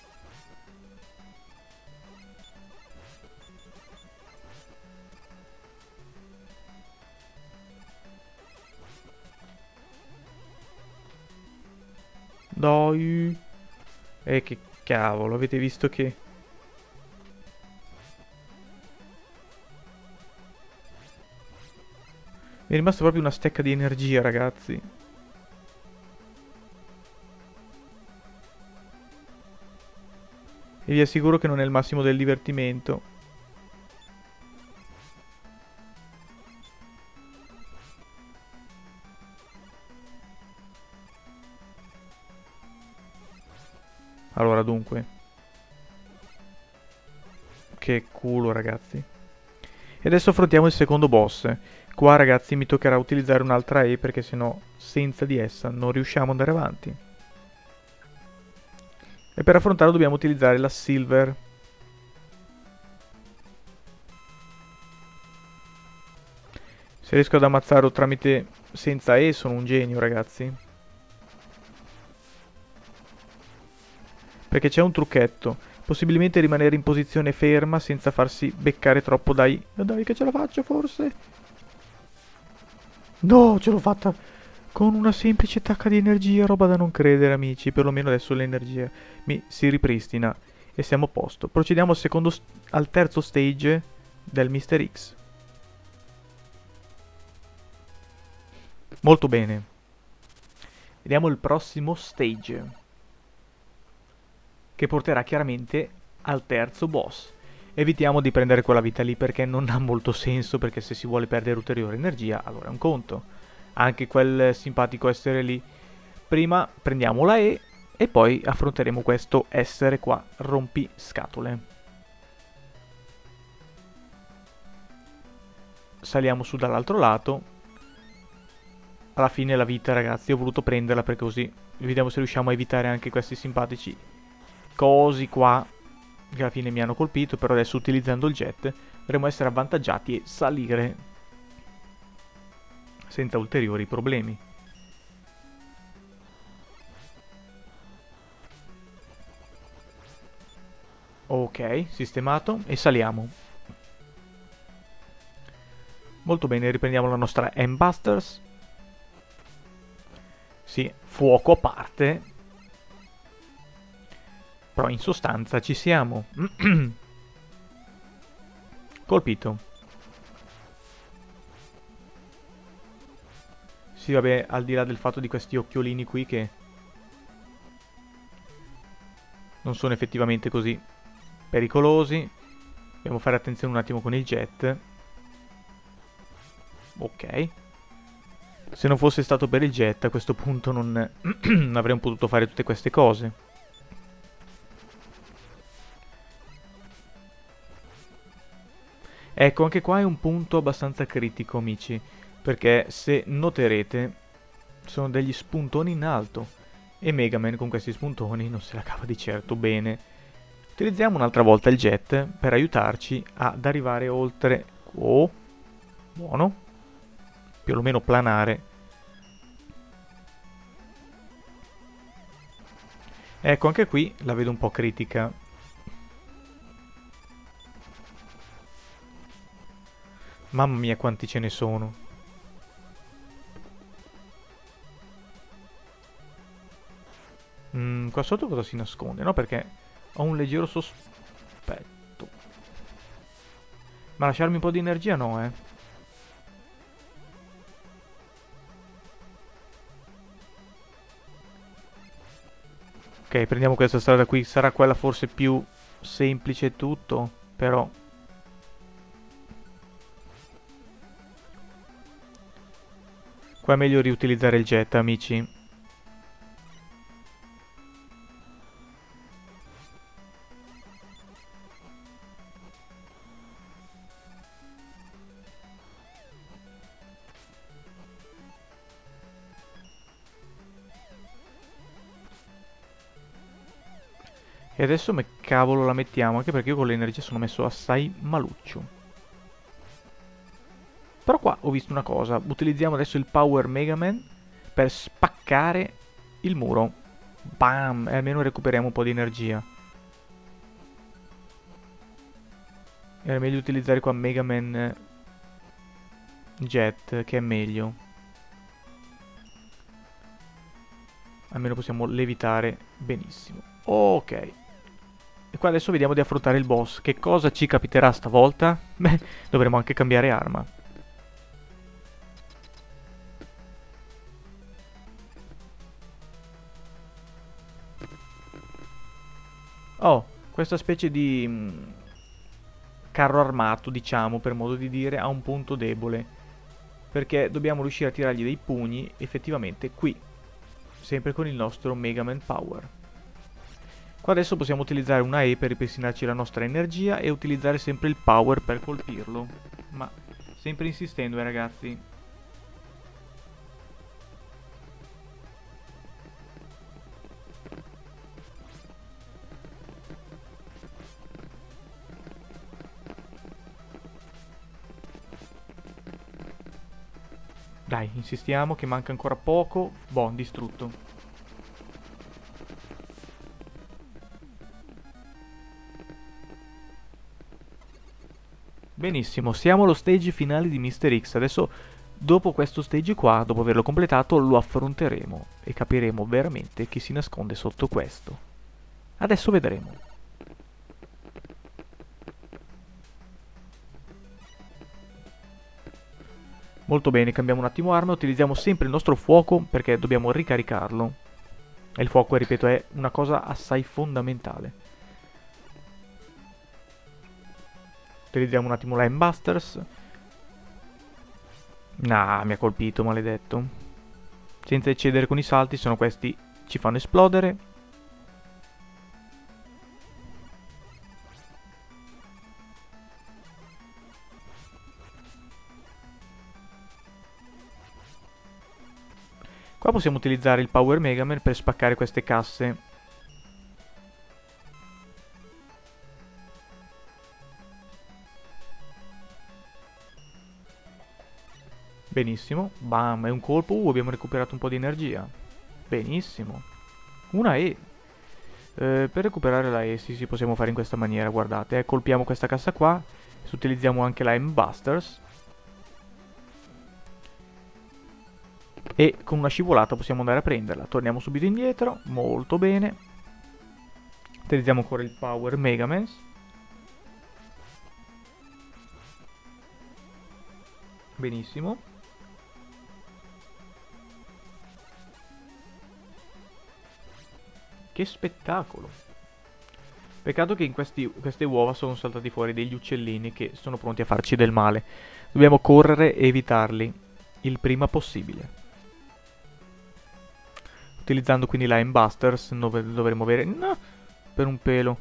Dai. E che cavolo, avete visto che... Mi è rimasta proprio una stecca di energia, ragazzi. E vi assicuro che non è il massimo del divertimento. Allora, dunque. Che culo, ragazzi. E adesso affrontiamo il secondo boss. Qua, ragazzi, mi toccherà utilizzare un'altra E, perché sennò senza di essa non riusciamo ad andare avanti. E per affrontarlo dobbiamo utilizzare la Silver. Se riesco ad ammazzarlo tramite senza E sono un genio, ragazzi. Perché c'è un trucchetto. Possibilmente rimanere in posizione ferma senza farsi beccare troppo dai... Dai che ce la faccio forse? No, ce l'ho fatta con una semplice tacca di energia, roba da non credere, amici. Perlomeno adesso l'energia mi si ripristina e siamo a posto. Procediamo al, secondo st- al terzo stage del mister X. Molto bene. Vediamo il prossimo stage, che porterà chiaramente al terzo boss. Evitiamo di prendere quella vita lì perché non ha molto senso, perché se si vuole perdere ulteriore energia, allora è un conto. Anche quel simpatico essere lì. Prima prendiamo la E e poi affronteremo questo essere qua, rompiscatole. Saliamo su dall'altro lato. Alla fine la vita, ragazzi, ho voluto prenderla perché così vediamo se riusciamo a evitare anche questi simpatici cosi qua che alla fine mi hanno colpito. Però adesso, utilizzando il jet, dovremo essere avvantaggiati e salire senza ulteriori problemi. Ok, sistemato e saliamo. Molto bene, riprendiamo la nostra M-Busters. Sì, fuoco a parte. Però in sostanza ci siamo. Colpito. Sì, vabbè, al di là del fatto di questi occhiolini qui che non sono effettivamente così pericolosi. Dobbiamo fare attenzione un attimo con il jet. Ok. Se non fosse stato per il jet, a questo punto non, non avremmo potuto fare tutte queste cose. Ecco, anche qua è un punto abbastanza critico, amici, perché se noterete sono degli spuntoni in alto e Mega Man con questi spuntoni non se la cava di certo bene. Utilizziamo un'altra volta il jet per aiutarci ad arrivare oltre... Oh, buono. Più o meno planare. Ecco, anche qui la vedo un po' critica. Mamma mia quanti ce ne sono. Mm, qua sotto cosa si nasconde? No, perché ho un leggero sospetto. Ma lasciarmi un po' di energia no, eh. Ok, prendiamo questa strada qui. Sarà quella forse più semplice e tutto, però... Qua è meglio riutilizzare il jet, amici. E adesso come cavolo la mettiamo? Anche perché io con l'energia sono messo assai maluccio. Però qua ho visto una cosa. Utilizziamo adesso il Power Mega Man per spaccare il muro. Bam! E almeno recuperiamo un po' di energia. Era meglio utilizzare qua Mega Man Jet, che è meglio. Almeno possiamo levitare benissimo. Ok. E qua adesso vediamo di affrontare il boss. Che cosa ci capiterà stavolta? Beh, dovremo anche cambiare arma. Oh, questa specie di mh, carro armato, diciamo, per modo di dire, ha un punto debole. Perché dobbiamo riuscire a tirargli dei pugni, effettivamente, qui. Sempre con il nostro Mega Man Power. Qua adesso possiamo utilizzare una E per ripristinarci la nostra energia e utilizzare sempre il Power per colpirlo. Ma sempre insistendo, eh, ragazzi. Dai, insistiamo che manca ancora poco. Boh, distrutto. Benissimo, siamo allo stage finale di mister X. Adesso, dopo questo stage qua, dopo averlo completato, lo affronteremo e capiremo veramente chi si nasconde sotto questo. Adesso vedremo. Molto bene, cambiamo un attimo arma, utilizziamo sempre il nostro fuoco perché dobbiamo ricaricarlo. E il fuoco, ripeto, è una cosa assai fondamentale. Utilizziamo un attimo la M-Busters. Nah, mi ha colpito, maledetto. Senza eccedere con i salti, sono questi ci fanno esplodere. Qua possiamo utilizzare il Power Mega Man per spaccare queste casse. Benissimo. Bam, è un colpo. Uh, abbiamo recuperato un po' di energia. Benissimo. Una E. Eh, per recuperare la Essis possiamo fare in questa maniera, guardate, eh, colpiamo questa cassa qua, utilizziamo anche la M-Busters e con una scivolata possiamo andare a prenderla. Torniamo subito indietro, molto bene. Utilizziamo ancora il Power Megamans. Benissimo. Che spettacolo! Peccato che in questi, queste uova sono saltati fuori degli uccellini che sono pronti a farci del male. Dobbiamo correre e evitarli il prima possibile. Utilizzando quindi la M-Busters dovremo avere... No, per un pelo.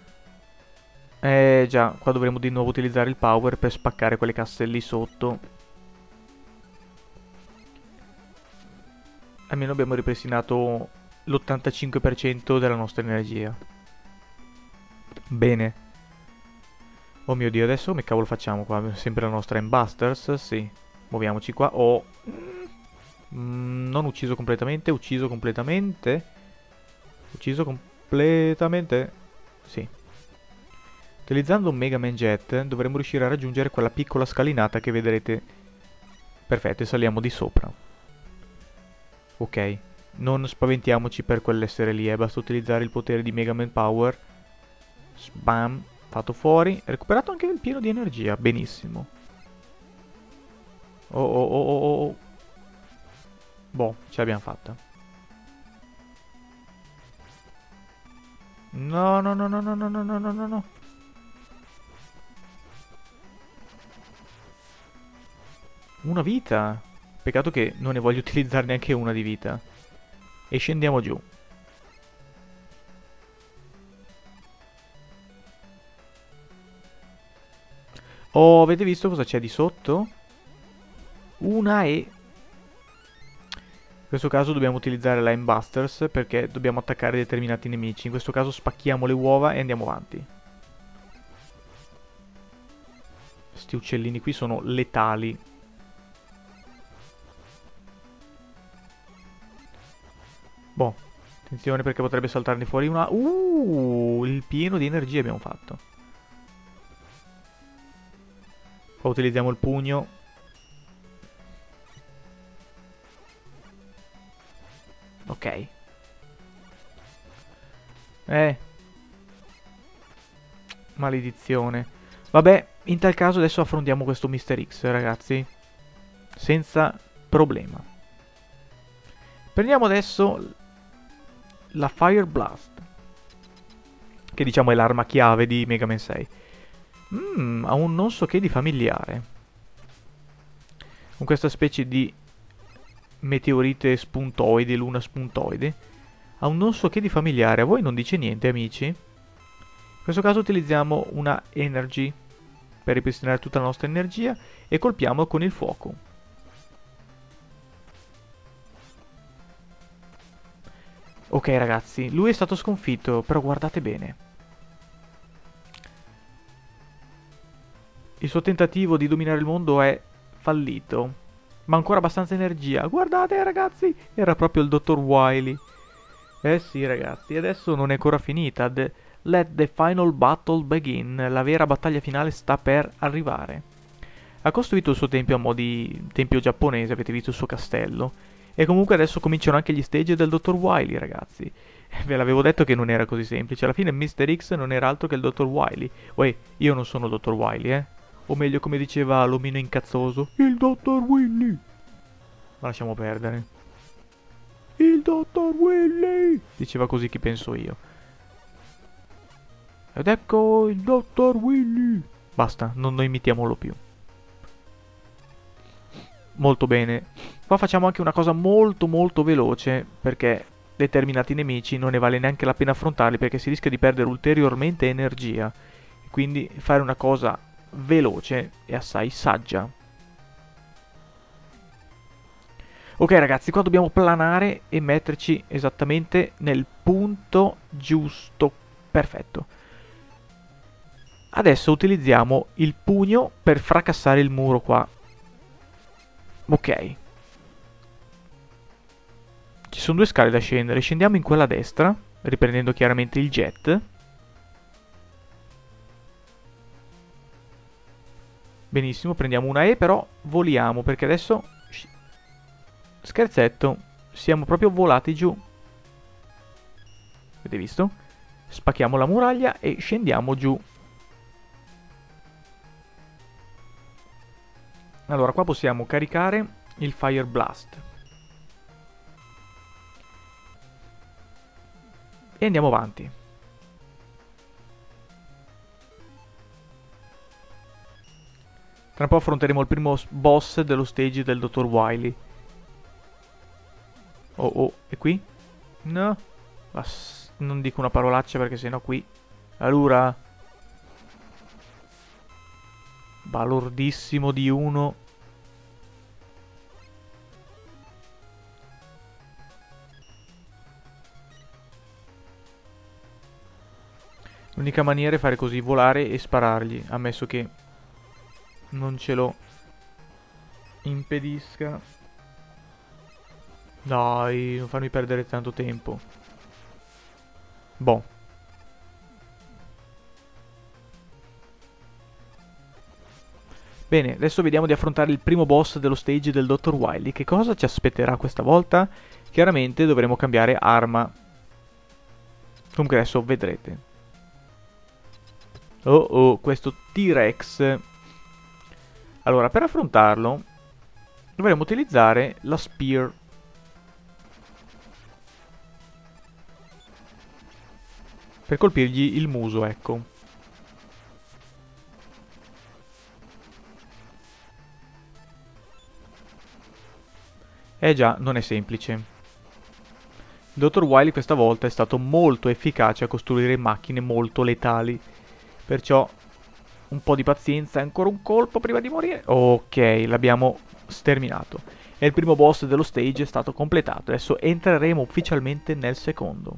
Eh già, qua dovremo di nuovo utilizzare il power per spaccare quelle casse lì sotto. Almeno abbiamo ripristinato l'ottantacinque per cento della nostra energia. Bene. Oh mio Dio, adesso come cavolo facciamo qua? Sempre la nostra M-Busters? Sì. Muoviamoci qua. Oh. Mm, non ucciso completamente, ucciso completamente. Ucciso completamente. Sì. Utilizzando un Mega Man Jet dovremmo riuscire a raggiungere quella piccola scalinata che vedrete. Perfetto, e saliamo di sopra. Ok. Non spaventiamoci per quell'essere lì, eh. Basta utilizzare il potere di Mega Man Power. Spam. Fatto fuori. Recuperato anche il pieno di energia. Benissimo. Oh oh oh oh oh. Boh, ce l'abbiamo fatta. No, no, no, no, no, no, no, no, no, no, no. Una vita. Peccato che non ne voglio utilizzare neanche una di vita. E scendiamo giù. Oh, avete visto cosa c'è di sotto? Una E. In questo caso dobbiamo utilizzare la M-Busters perché dobbiamo attaccare determinati nemici. In questo caso spacchiamo le uova e andiamo avanti. Questi uccellini qui sono letali. Boh, attenzione perché potrebbe saltarne fuori una... Uh, il pieno di energia abbiamo fatto. Qua utilizziamo il pugno. Ok. Eh. Maledizione. Vabbè, in tal caso adesso affrontiamo questo mister X, ragazzi. Senza problema. Prendiamo adesso la Fire Blast, che diciamo è l'arma chiave di Mega Man sei. Mmm, ha un non so che di familiare. Con questa specie di meteorite spuntoide, luna spuntoide. Ha un non so che di familiare. A voi non dice niente, amici? In questo caso utilizziamo una Energy per ripristinare tutta la nostra energia e colpiamo con il fuoco. Ok ragazzi, lui è stato sconfitto, però guardate bene. Il suo tentativo di dominare il mondo è fallito. Ma ancora abbastanza energia. Guardate ragazzi, era proprio il dottor Wily. Eh sì ragazzi, adesso non è ancora finita. The, let the final battle begin. La vera battaglia finale sta per arrivare. Ha costruito il suo tempio a mo' di tempio giapponese, avete visto il suo castello. E comunque adesso cominciano anche gli stage del dottor Wily, ragazzi. Ve l'avevo detto che non era così semplice. Alla fine mister X non era altro che il dottor Wily. Uè, io non sono il dottor Wily, eh. O meglio, come diceva l'omino incazzoso, il dottor Willy. Ma lasciamo perdere. Il dottor Willy. Diceva così chi penso io. Ed ecco il dottor Willy. Basta, non lo imitiamolo più. Molto bene. Qua facciamo anche una cosa molto molto veloce, perché determinati nemici non ne vale neanche la pena affrontarli, perché si rischia di perdere ulteriormente energia. Quindi fare una cosa veloce e assai saggia. Ok ragazzi, qua dobbiamo planare e metterci esattamente nel punto giusto. Perfetto. Adesso utilizziamo il pugno per fracassare il muro qua. Ok. Ci sono due scale da scendere. Scendiamo in quella a destra. riprendendo chiaramente il jet. Benissimo, prendiamo una E, però voliamo, perché adesso, scherzetto, siamo proprio volati giù. Avete visto? Spacchiamo la muraglia e scendiamo giù. Allora, qua possiamo caricare il Fire Blast. E andiamo avanti. Tra un po' affronteremo il primo boss dello stage del dottor Wily. Oh, oh, e qui? No. Ass non dico una parolaccia perché sennò qui... Allora... Balordissimo di uno. L'unica maniera è fare così, volare e sparargli, ammesso che non ce lo impedisca. Dai, non farmi perdere tanto tempo. Boh. Bene, adesso vediamo di affrontare il primo boss dello stage del dottor Wily. Che cosa ci aspetterà questa volta? Chiaramente dovremo cambiare arma. Comunque adesso vedrete. Oh oh, questo T-Rex. Allora, per affrontarlo dovremo utilizzare la Spear. Per colpirgli il muso, ecco. Eh già, non è semplice. Il dottor Wily questa volta è stato molto efficace a costruire macchine molto letali. Perciò un po' di pazienza e ancora un colpo prima di morire. Ok, l'abbiamo sterminato. E il primo boss dello stage è stato completato. Adesso entreremo ufficialmente nel secondo.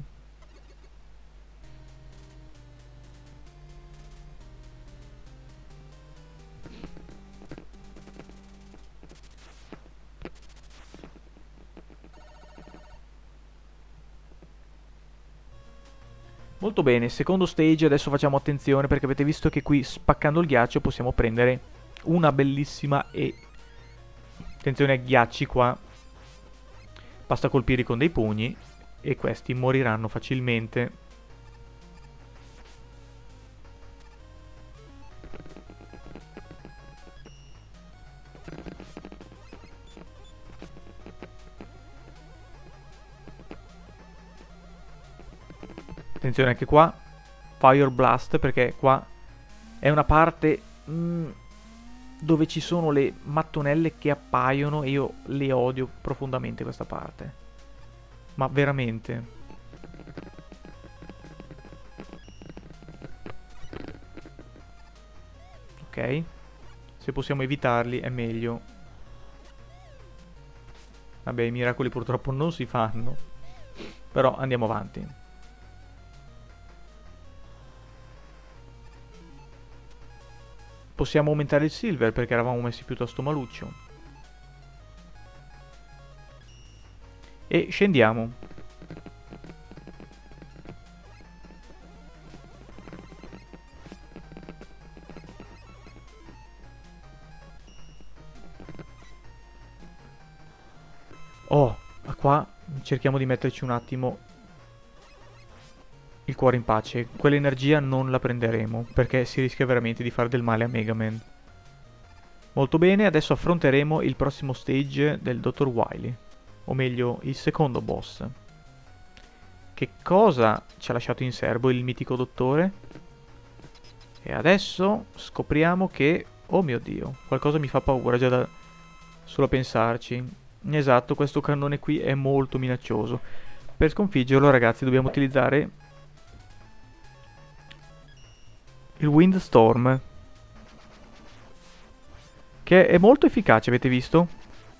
Molto bene, secondo stage, adesso facciamo attenzione perché avete visto che qui spaccando il ghiaccio possiamo prendere una bellissima E. Attenzione ai ghiacci qua. Basta colpirli con dei pugni e questi moriranno facilmente. Attenzione anche qua, Fire Blast, perché qua è una parte mm, dove ci sono le mattonelle che appaiono e io le odio profondamente questa parte. Ma veramente. Ok, se possiamo evitarli è meglio. Vabbè, i miracoli purtroppo non si fanno, però andiamo avanti. Possiamo aumentare il silver perché eravamo messi piuttosto maluccio. E scendiamo. Oh, qua cerchiamo di metterci un attimo il cuore in pace. Quell'energia non la prenderemo, perché si rischia veramente di fare del male a Mega Man. Molto bene, adesso affronteremo il prossimo stage del dottor Wily. O meglio, il secondo boss. Che cosa ci ha lasciato in serbo il mitico dottore? E adesso scopriamo che... Oh mio Dio, qualcosa mi fa paura già da solo pensarci. Esatto, questo cannone qui è molto minaccioso. Per sconfiggerlo, ragazzi, dobbiamo utilizzare il Windstorm, che è molto efficace, avete visto?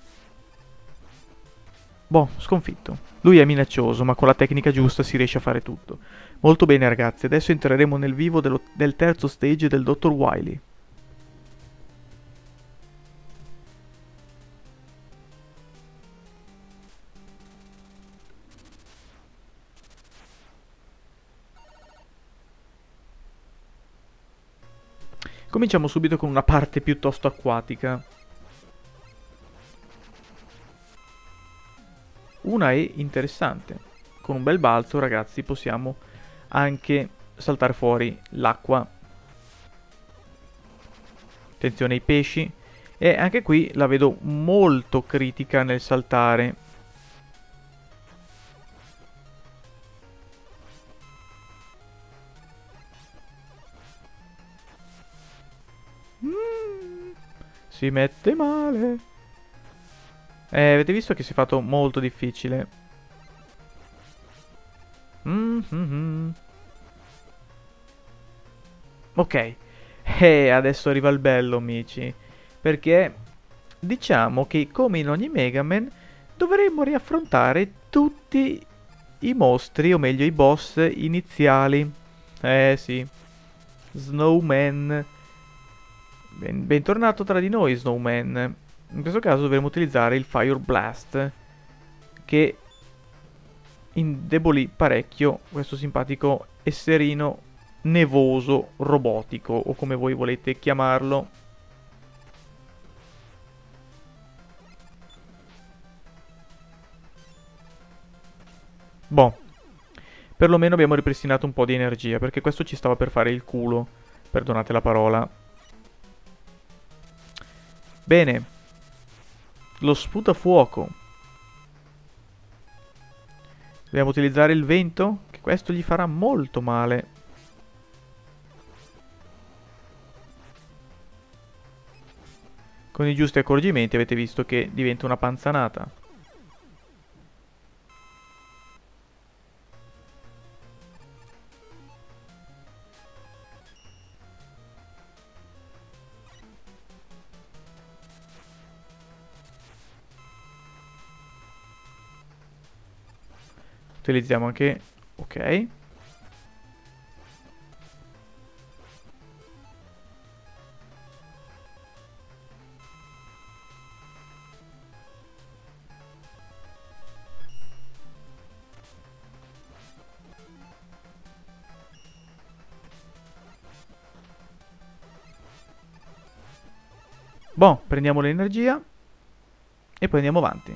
Boh, sconfitto. Lui è minaccioso, ma con la tecnica giusta si riesce a fare tutto. Molto bene, ragazzi, adesso entreremo nel vivo dello, del terzo stage del dottor Wily. Cominciamo subito con una parte piuttosto acquatica. Una è interessante. Con un bel balzo, ragazzi, possiamo anche saltare fuori l'acqua. Attenzione ai pesci. E anche qui la vedo molto critica nel saltare. Mm, si mette male. Eh, avete visto che si è fatto molto difficile. Mm-hmm. Ok. E adesso arriva il bello, amici. Perché diciamo che, come in ogni Mega Man, dovremmo riaffrontare tutti i mostri, o meglio i boss iniziali. Eh sì. Snowman. Ben- bentornato tra di noi, Snowman. In questo caso dovremo utilizzare il Fire Blast, che indebolì parecchio questo simpatico esserino nevoso robotico, o come voi volete chiamarlo. Boh, perlomeno abbiamo ripristinato un po' di energia, perché questo ci stava per fare il culo, perdonate la parola. Bene, lo sputafuoco. Dobbiamo utilizzare il vento, che questo gli farà molto male. Con i giusti accorgimenti avete visto che diventa una panzanata. Utilizziamo anche... ok. Boh, prendiamo l'energia e poi andiamo avanti.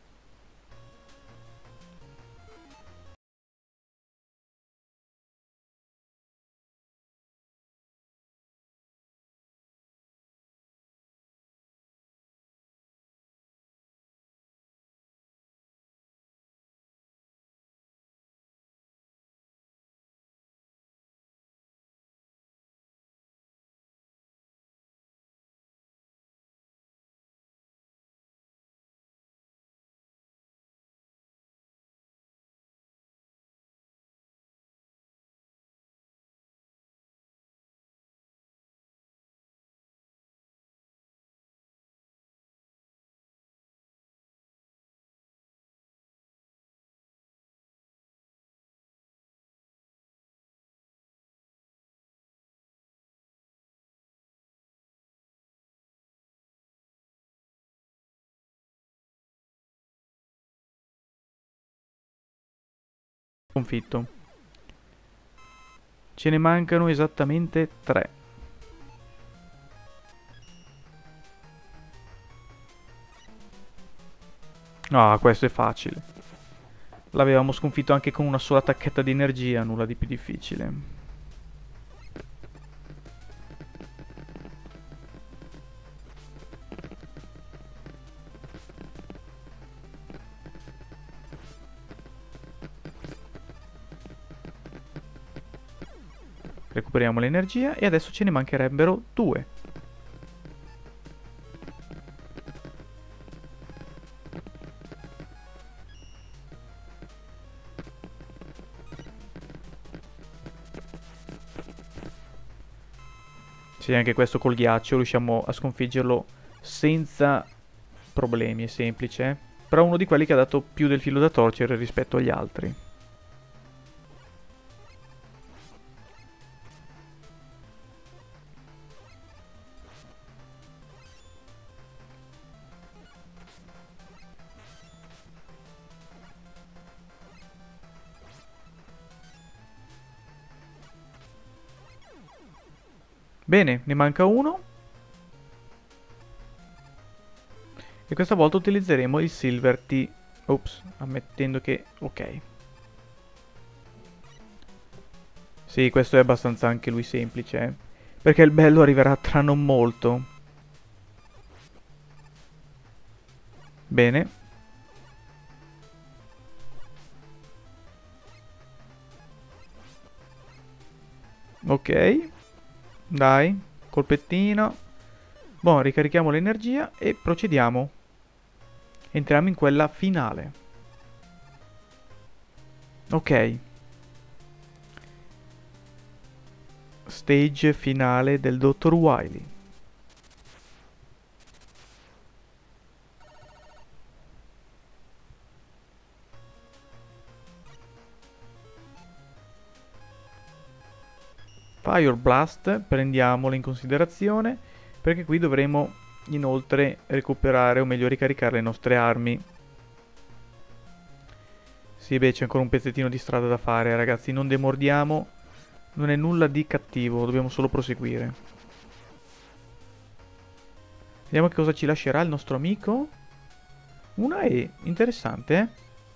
Sconfitto. Ce ne mancano esattamente tre. Ah, questo è facile. L'avevamo sconfitto anche con una sola tacchetta di energia, nulla di più difficile. Recuperiamo l'energia e adesso ce ne mancherebbero due. Sì, anche questo col ghiaccio riusciamo a sconfiggerlo senza problemi, è semplice. Eh? Però uno di quelli che ha dato più del filo da torcere rispetto agli altri. Bene, ne manca uno. E questa volta utilizzeremo il Silver Tea. Ops, ammettendo che... ok. Sì, questo è abbastanza anche lui semplice, eh. Perché il bello arriverà tra non molto. Bene. Ok. Dai, colpettino. Boh, ricarichiamo l'energia e procediamo. Entriamo in quella finale. Ok. Stage finale del dottor Wily. Fire Blast, prendiamolo in considerazione, perché qui dovremo inoltre recuperare, o meglio ricaricare le nostre armi. Sì, beh, c'è ancora un pezzettino di strada da fare, ragazzi, non demordiamo, non è nulla di cattivo, dobbiamo solo proseguire. Vediamo che cosa ci lascerà il nostro amico. Una E, interessante, eh?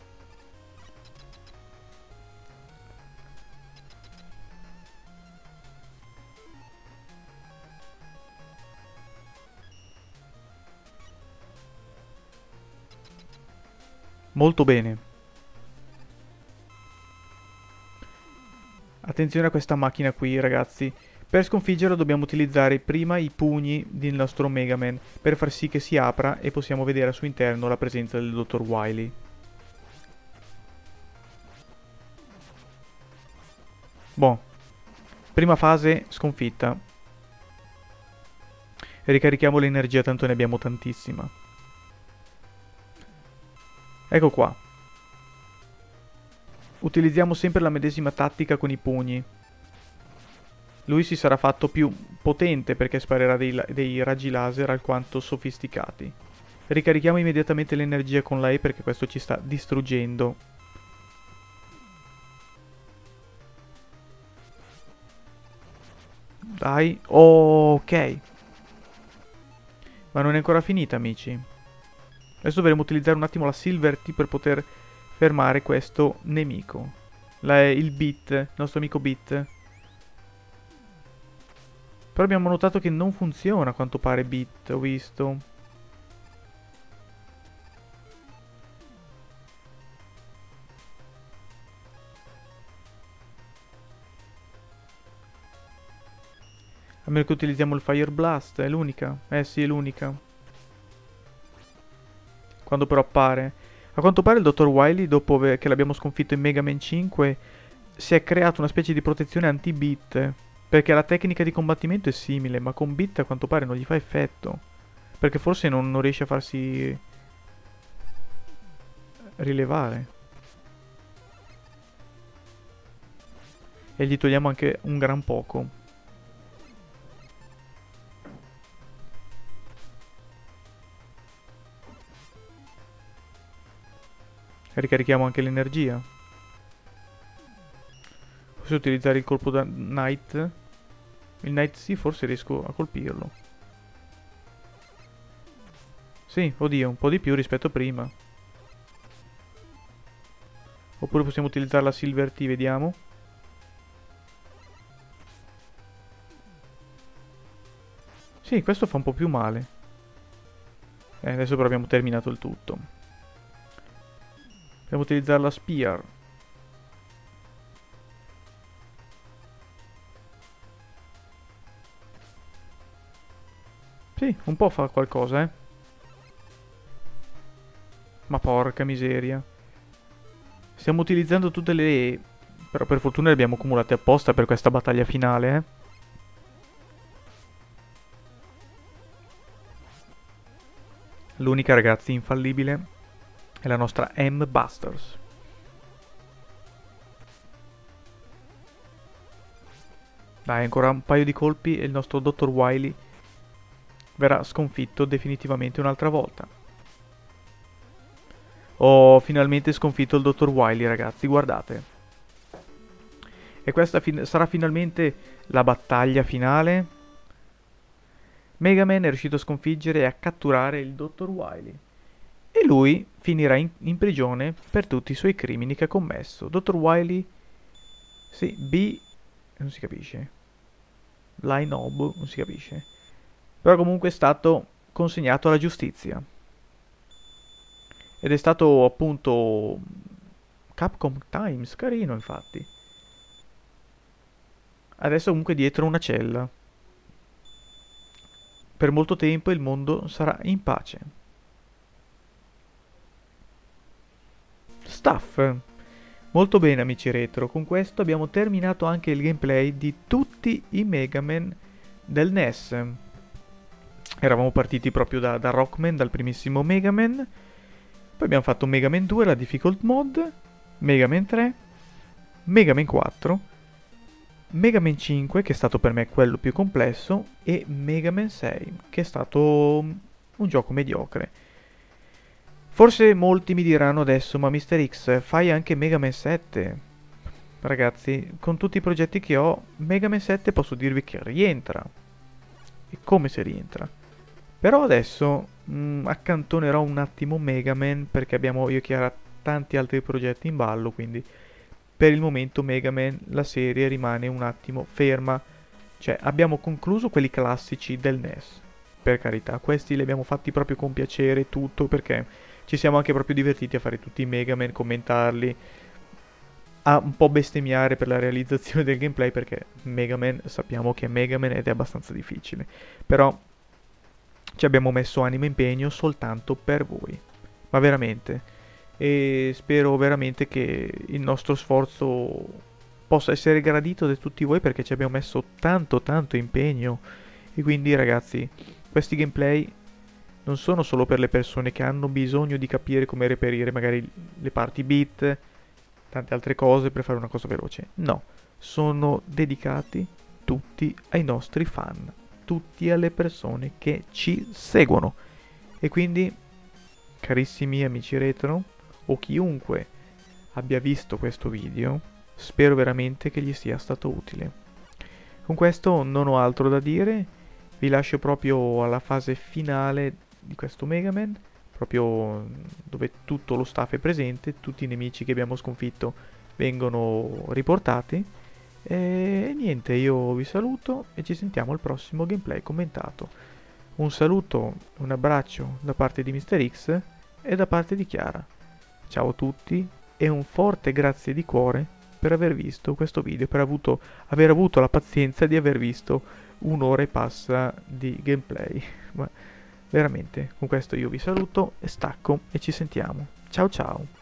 Molto bene. Attenzione a questa macchina qui, ragazzi. Per sconfiggerla dobbiamo utilizzare prima i pugni del nostro Mega Man per far sì che si apra e possiamo vedere al suo interno la presenza del dottor Wily. Boh. Prima fase sconfitta. Ricarichiamo l'energia, tanto ne abbiamo tantissima. Ecco qua. Utilizziamo sempre la medesima tattica con i pugni. Lui si sarà fatto più potente perché sparerà dei, dei raggi laser alquanto sofisticati. Ricarichiamo immediatamente l'energia con la E perché questo ci sta distruggendo. Dai. Oh, ok. Ma non è ancora finita, amici. Adesso dovremo utilizzare un attimo la Silver Tea per poter fermare questo nemico. La, il Beat, il nostro amico Beat. Però abbiamo notato che non funziona a quanto pare Beat, ho visto. A meno che utilizziamo il Fire Blast, è l'unica. Eh sì, è l'unica. Quando però appare. A quanto pare il dottor Wily, dopo che l'abbiamo sconfitto in Mega Man cinque, si è creato una specie di protezione anti-beat. Perché la tecnica di combattimento è simile, ma con beat a quanto pare non gli fa effetto. Perché forse non, non riesce a farsi rilevare. E gli togliamo anche un gran poco. Ricarichiamo anche l'energia. Posso utilizzare il colpo da Night. Il Night sì, forse riesco a colpirlo. Sì, oddio, un po' di più rispetto a prima. Oppure possiamo utilizzare la Silver Tea, vediamo. Sì, questo fa un po' più male. Eh, adesso però abbiamo terminato il tutto. Dobbiamo utilizzare la Spear. Sì, un po' fa qualcosa, eh. Ma porca miseria. Stiamo utilizzando tutte le... Però per fortuna le abbiamo accumulate apposta per questa battaglia finale, eh. L'unica, ragazzi, infallibile è la nostra M-Busters. Dai, ancora un paio di colpi e il nostro dottor Wily verrà sconfitto definitivamente un'altra volta. Ho finalmente sconfitto il dottor Wily, ragazzi, guardate. E questa fin sarà finalmente la battaglia finale. Mega Man è riuscito a sconfiggere e a catturare il dottor Wily. E lui finirà in, in prigione per tutti i suoi crimini che ha commesso. dottor Wily, sì, B, non si capisce. Line Ob, non si capisce. Però comunque è stato consegnato alla giustizia. Ed è stato appunto Capcom Times, carino infatti. Adesso comunque dietro una cella. Per molto tempo il mondo sarà in pace. Staff. Molto bene amici retro, con questo abbiamo terminato anche il gameplay di tutti i Mega Man del N E S. Eravamo partiti proprio da, da Rockman, dal primissimo Mega Man, poi abbiamo fatto Mega Man due, la Difficult Mode, Mega Man tre, Mega Man quattro, Mega Man cinque, che è stato per me quello più complesso, e Mega Man sei, che è stato un gioco mediocre. Forse molti mi diranno adesso, ma mister X, fai anche Mega Man sette. Ragazzi, con tutti i progetti che ho, Mega Man sette posso dirvi che rientra. E come si rientra? Però adesso mh, accantonerò un attimo Mega Man perché abbiamo io e Chiara tanti altri progetti in ballo, quindi per il momento Mega Man, la serie rimane un attimo ferma. Cioè, abbiamo concluso quelli classici del N E S. Per carità, questi li abbiamo fatti proprio con piacere, tutto, perché ci siamo anche proprio divertiti a fare tutti i Mega Man, commentarli, a un po' bestemmiare per la realizzazione del gameplay, perché Mega Man, sappiamo che è Mega Man ed è abbastanza difficile. Però ci abbiamo messo animo e impegno soltanto per voi. Ma veramente. E spero veramente che il nostro sforzo possa essere gradito da tutti voi perché ci abbiamo messo tanto tanto impegno. E quindi ragazzi, questi gameplay non sono solo per le persone che hanno bisogno di capire come reperire magari le parti bit, tante altre cose per fare una cosa veloce. No, sono dedicati tutti ai nostri fan, tutti alle persone che ci seguono. E quindi, carissimi amici retro, o chiunque abbia visto questo video, spero veramente che gli sia stato utile. Con questo non ho altro da dire, vi lascio proprio alla fase finale di questo Mega Man, proprio dove tutto lo staff è presente, tutti i nemici che abbiamo sconfitto vengono riportati. E niente, io vi saluto e ci sentiamo al prossimo gameplay commentato. Un saluto, un abbraccio da parte di mister X e da parte di Chiara. Ciao a tutti e un forte grazie di cuore per aver visto questo video, per avuto, aver avuto la pazienza di aver visto un'ora e passa di gameplay. Ma veramente, con questo io vi saluto e stacco e ci sentiamo. Ciao ciao!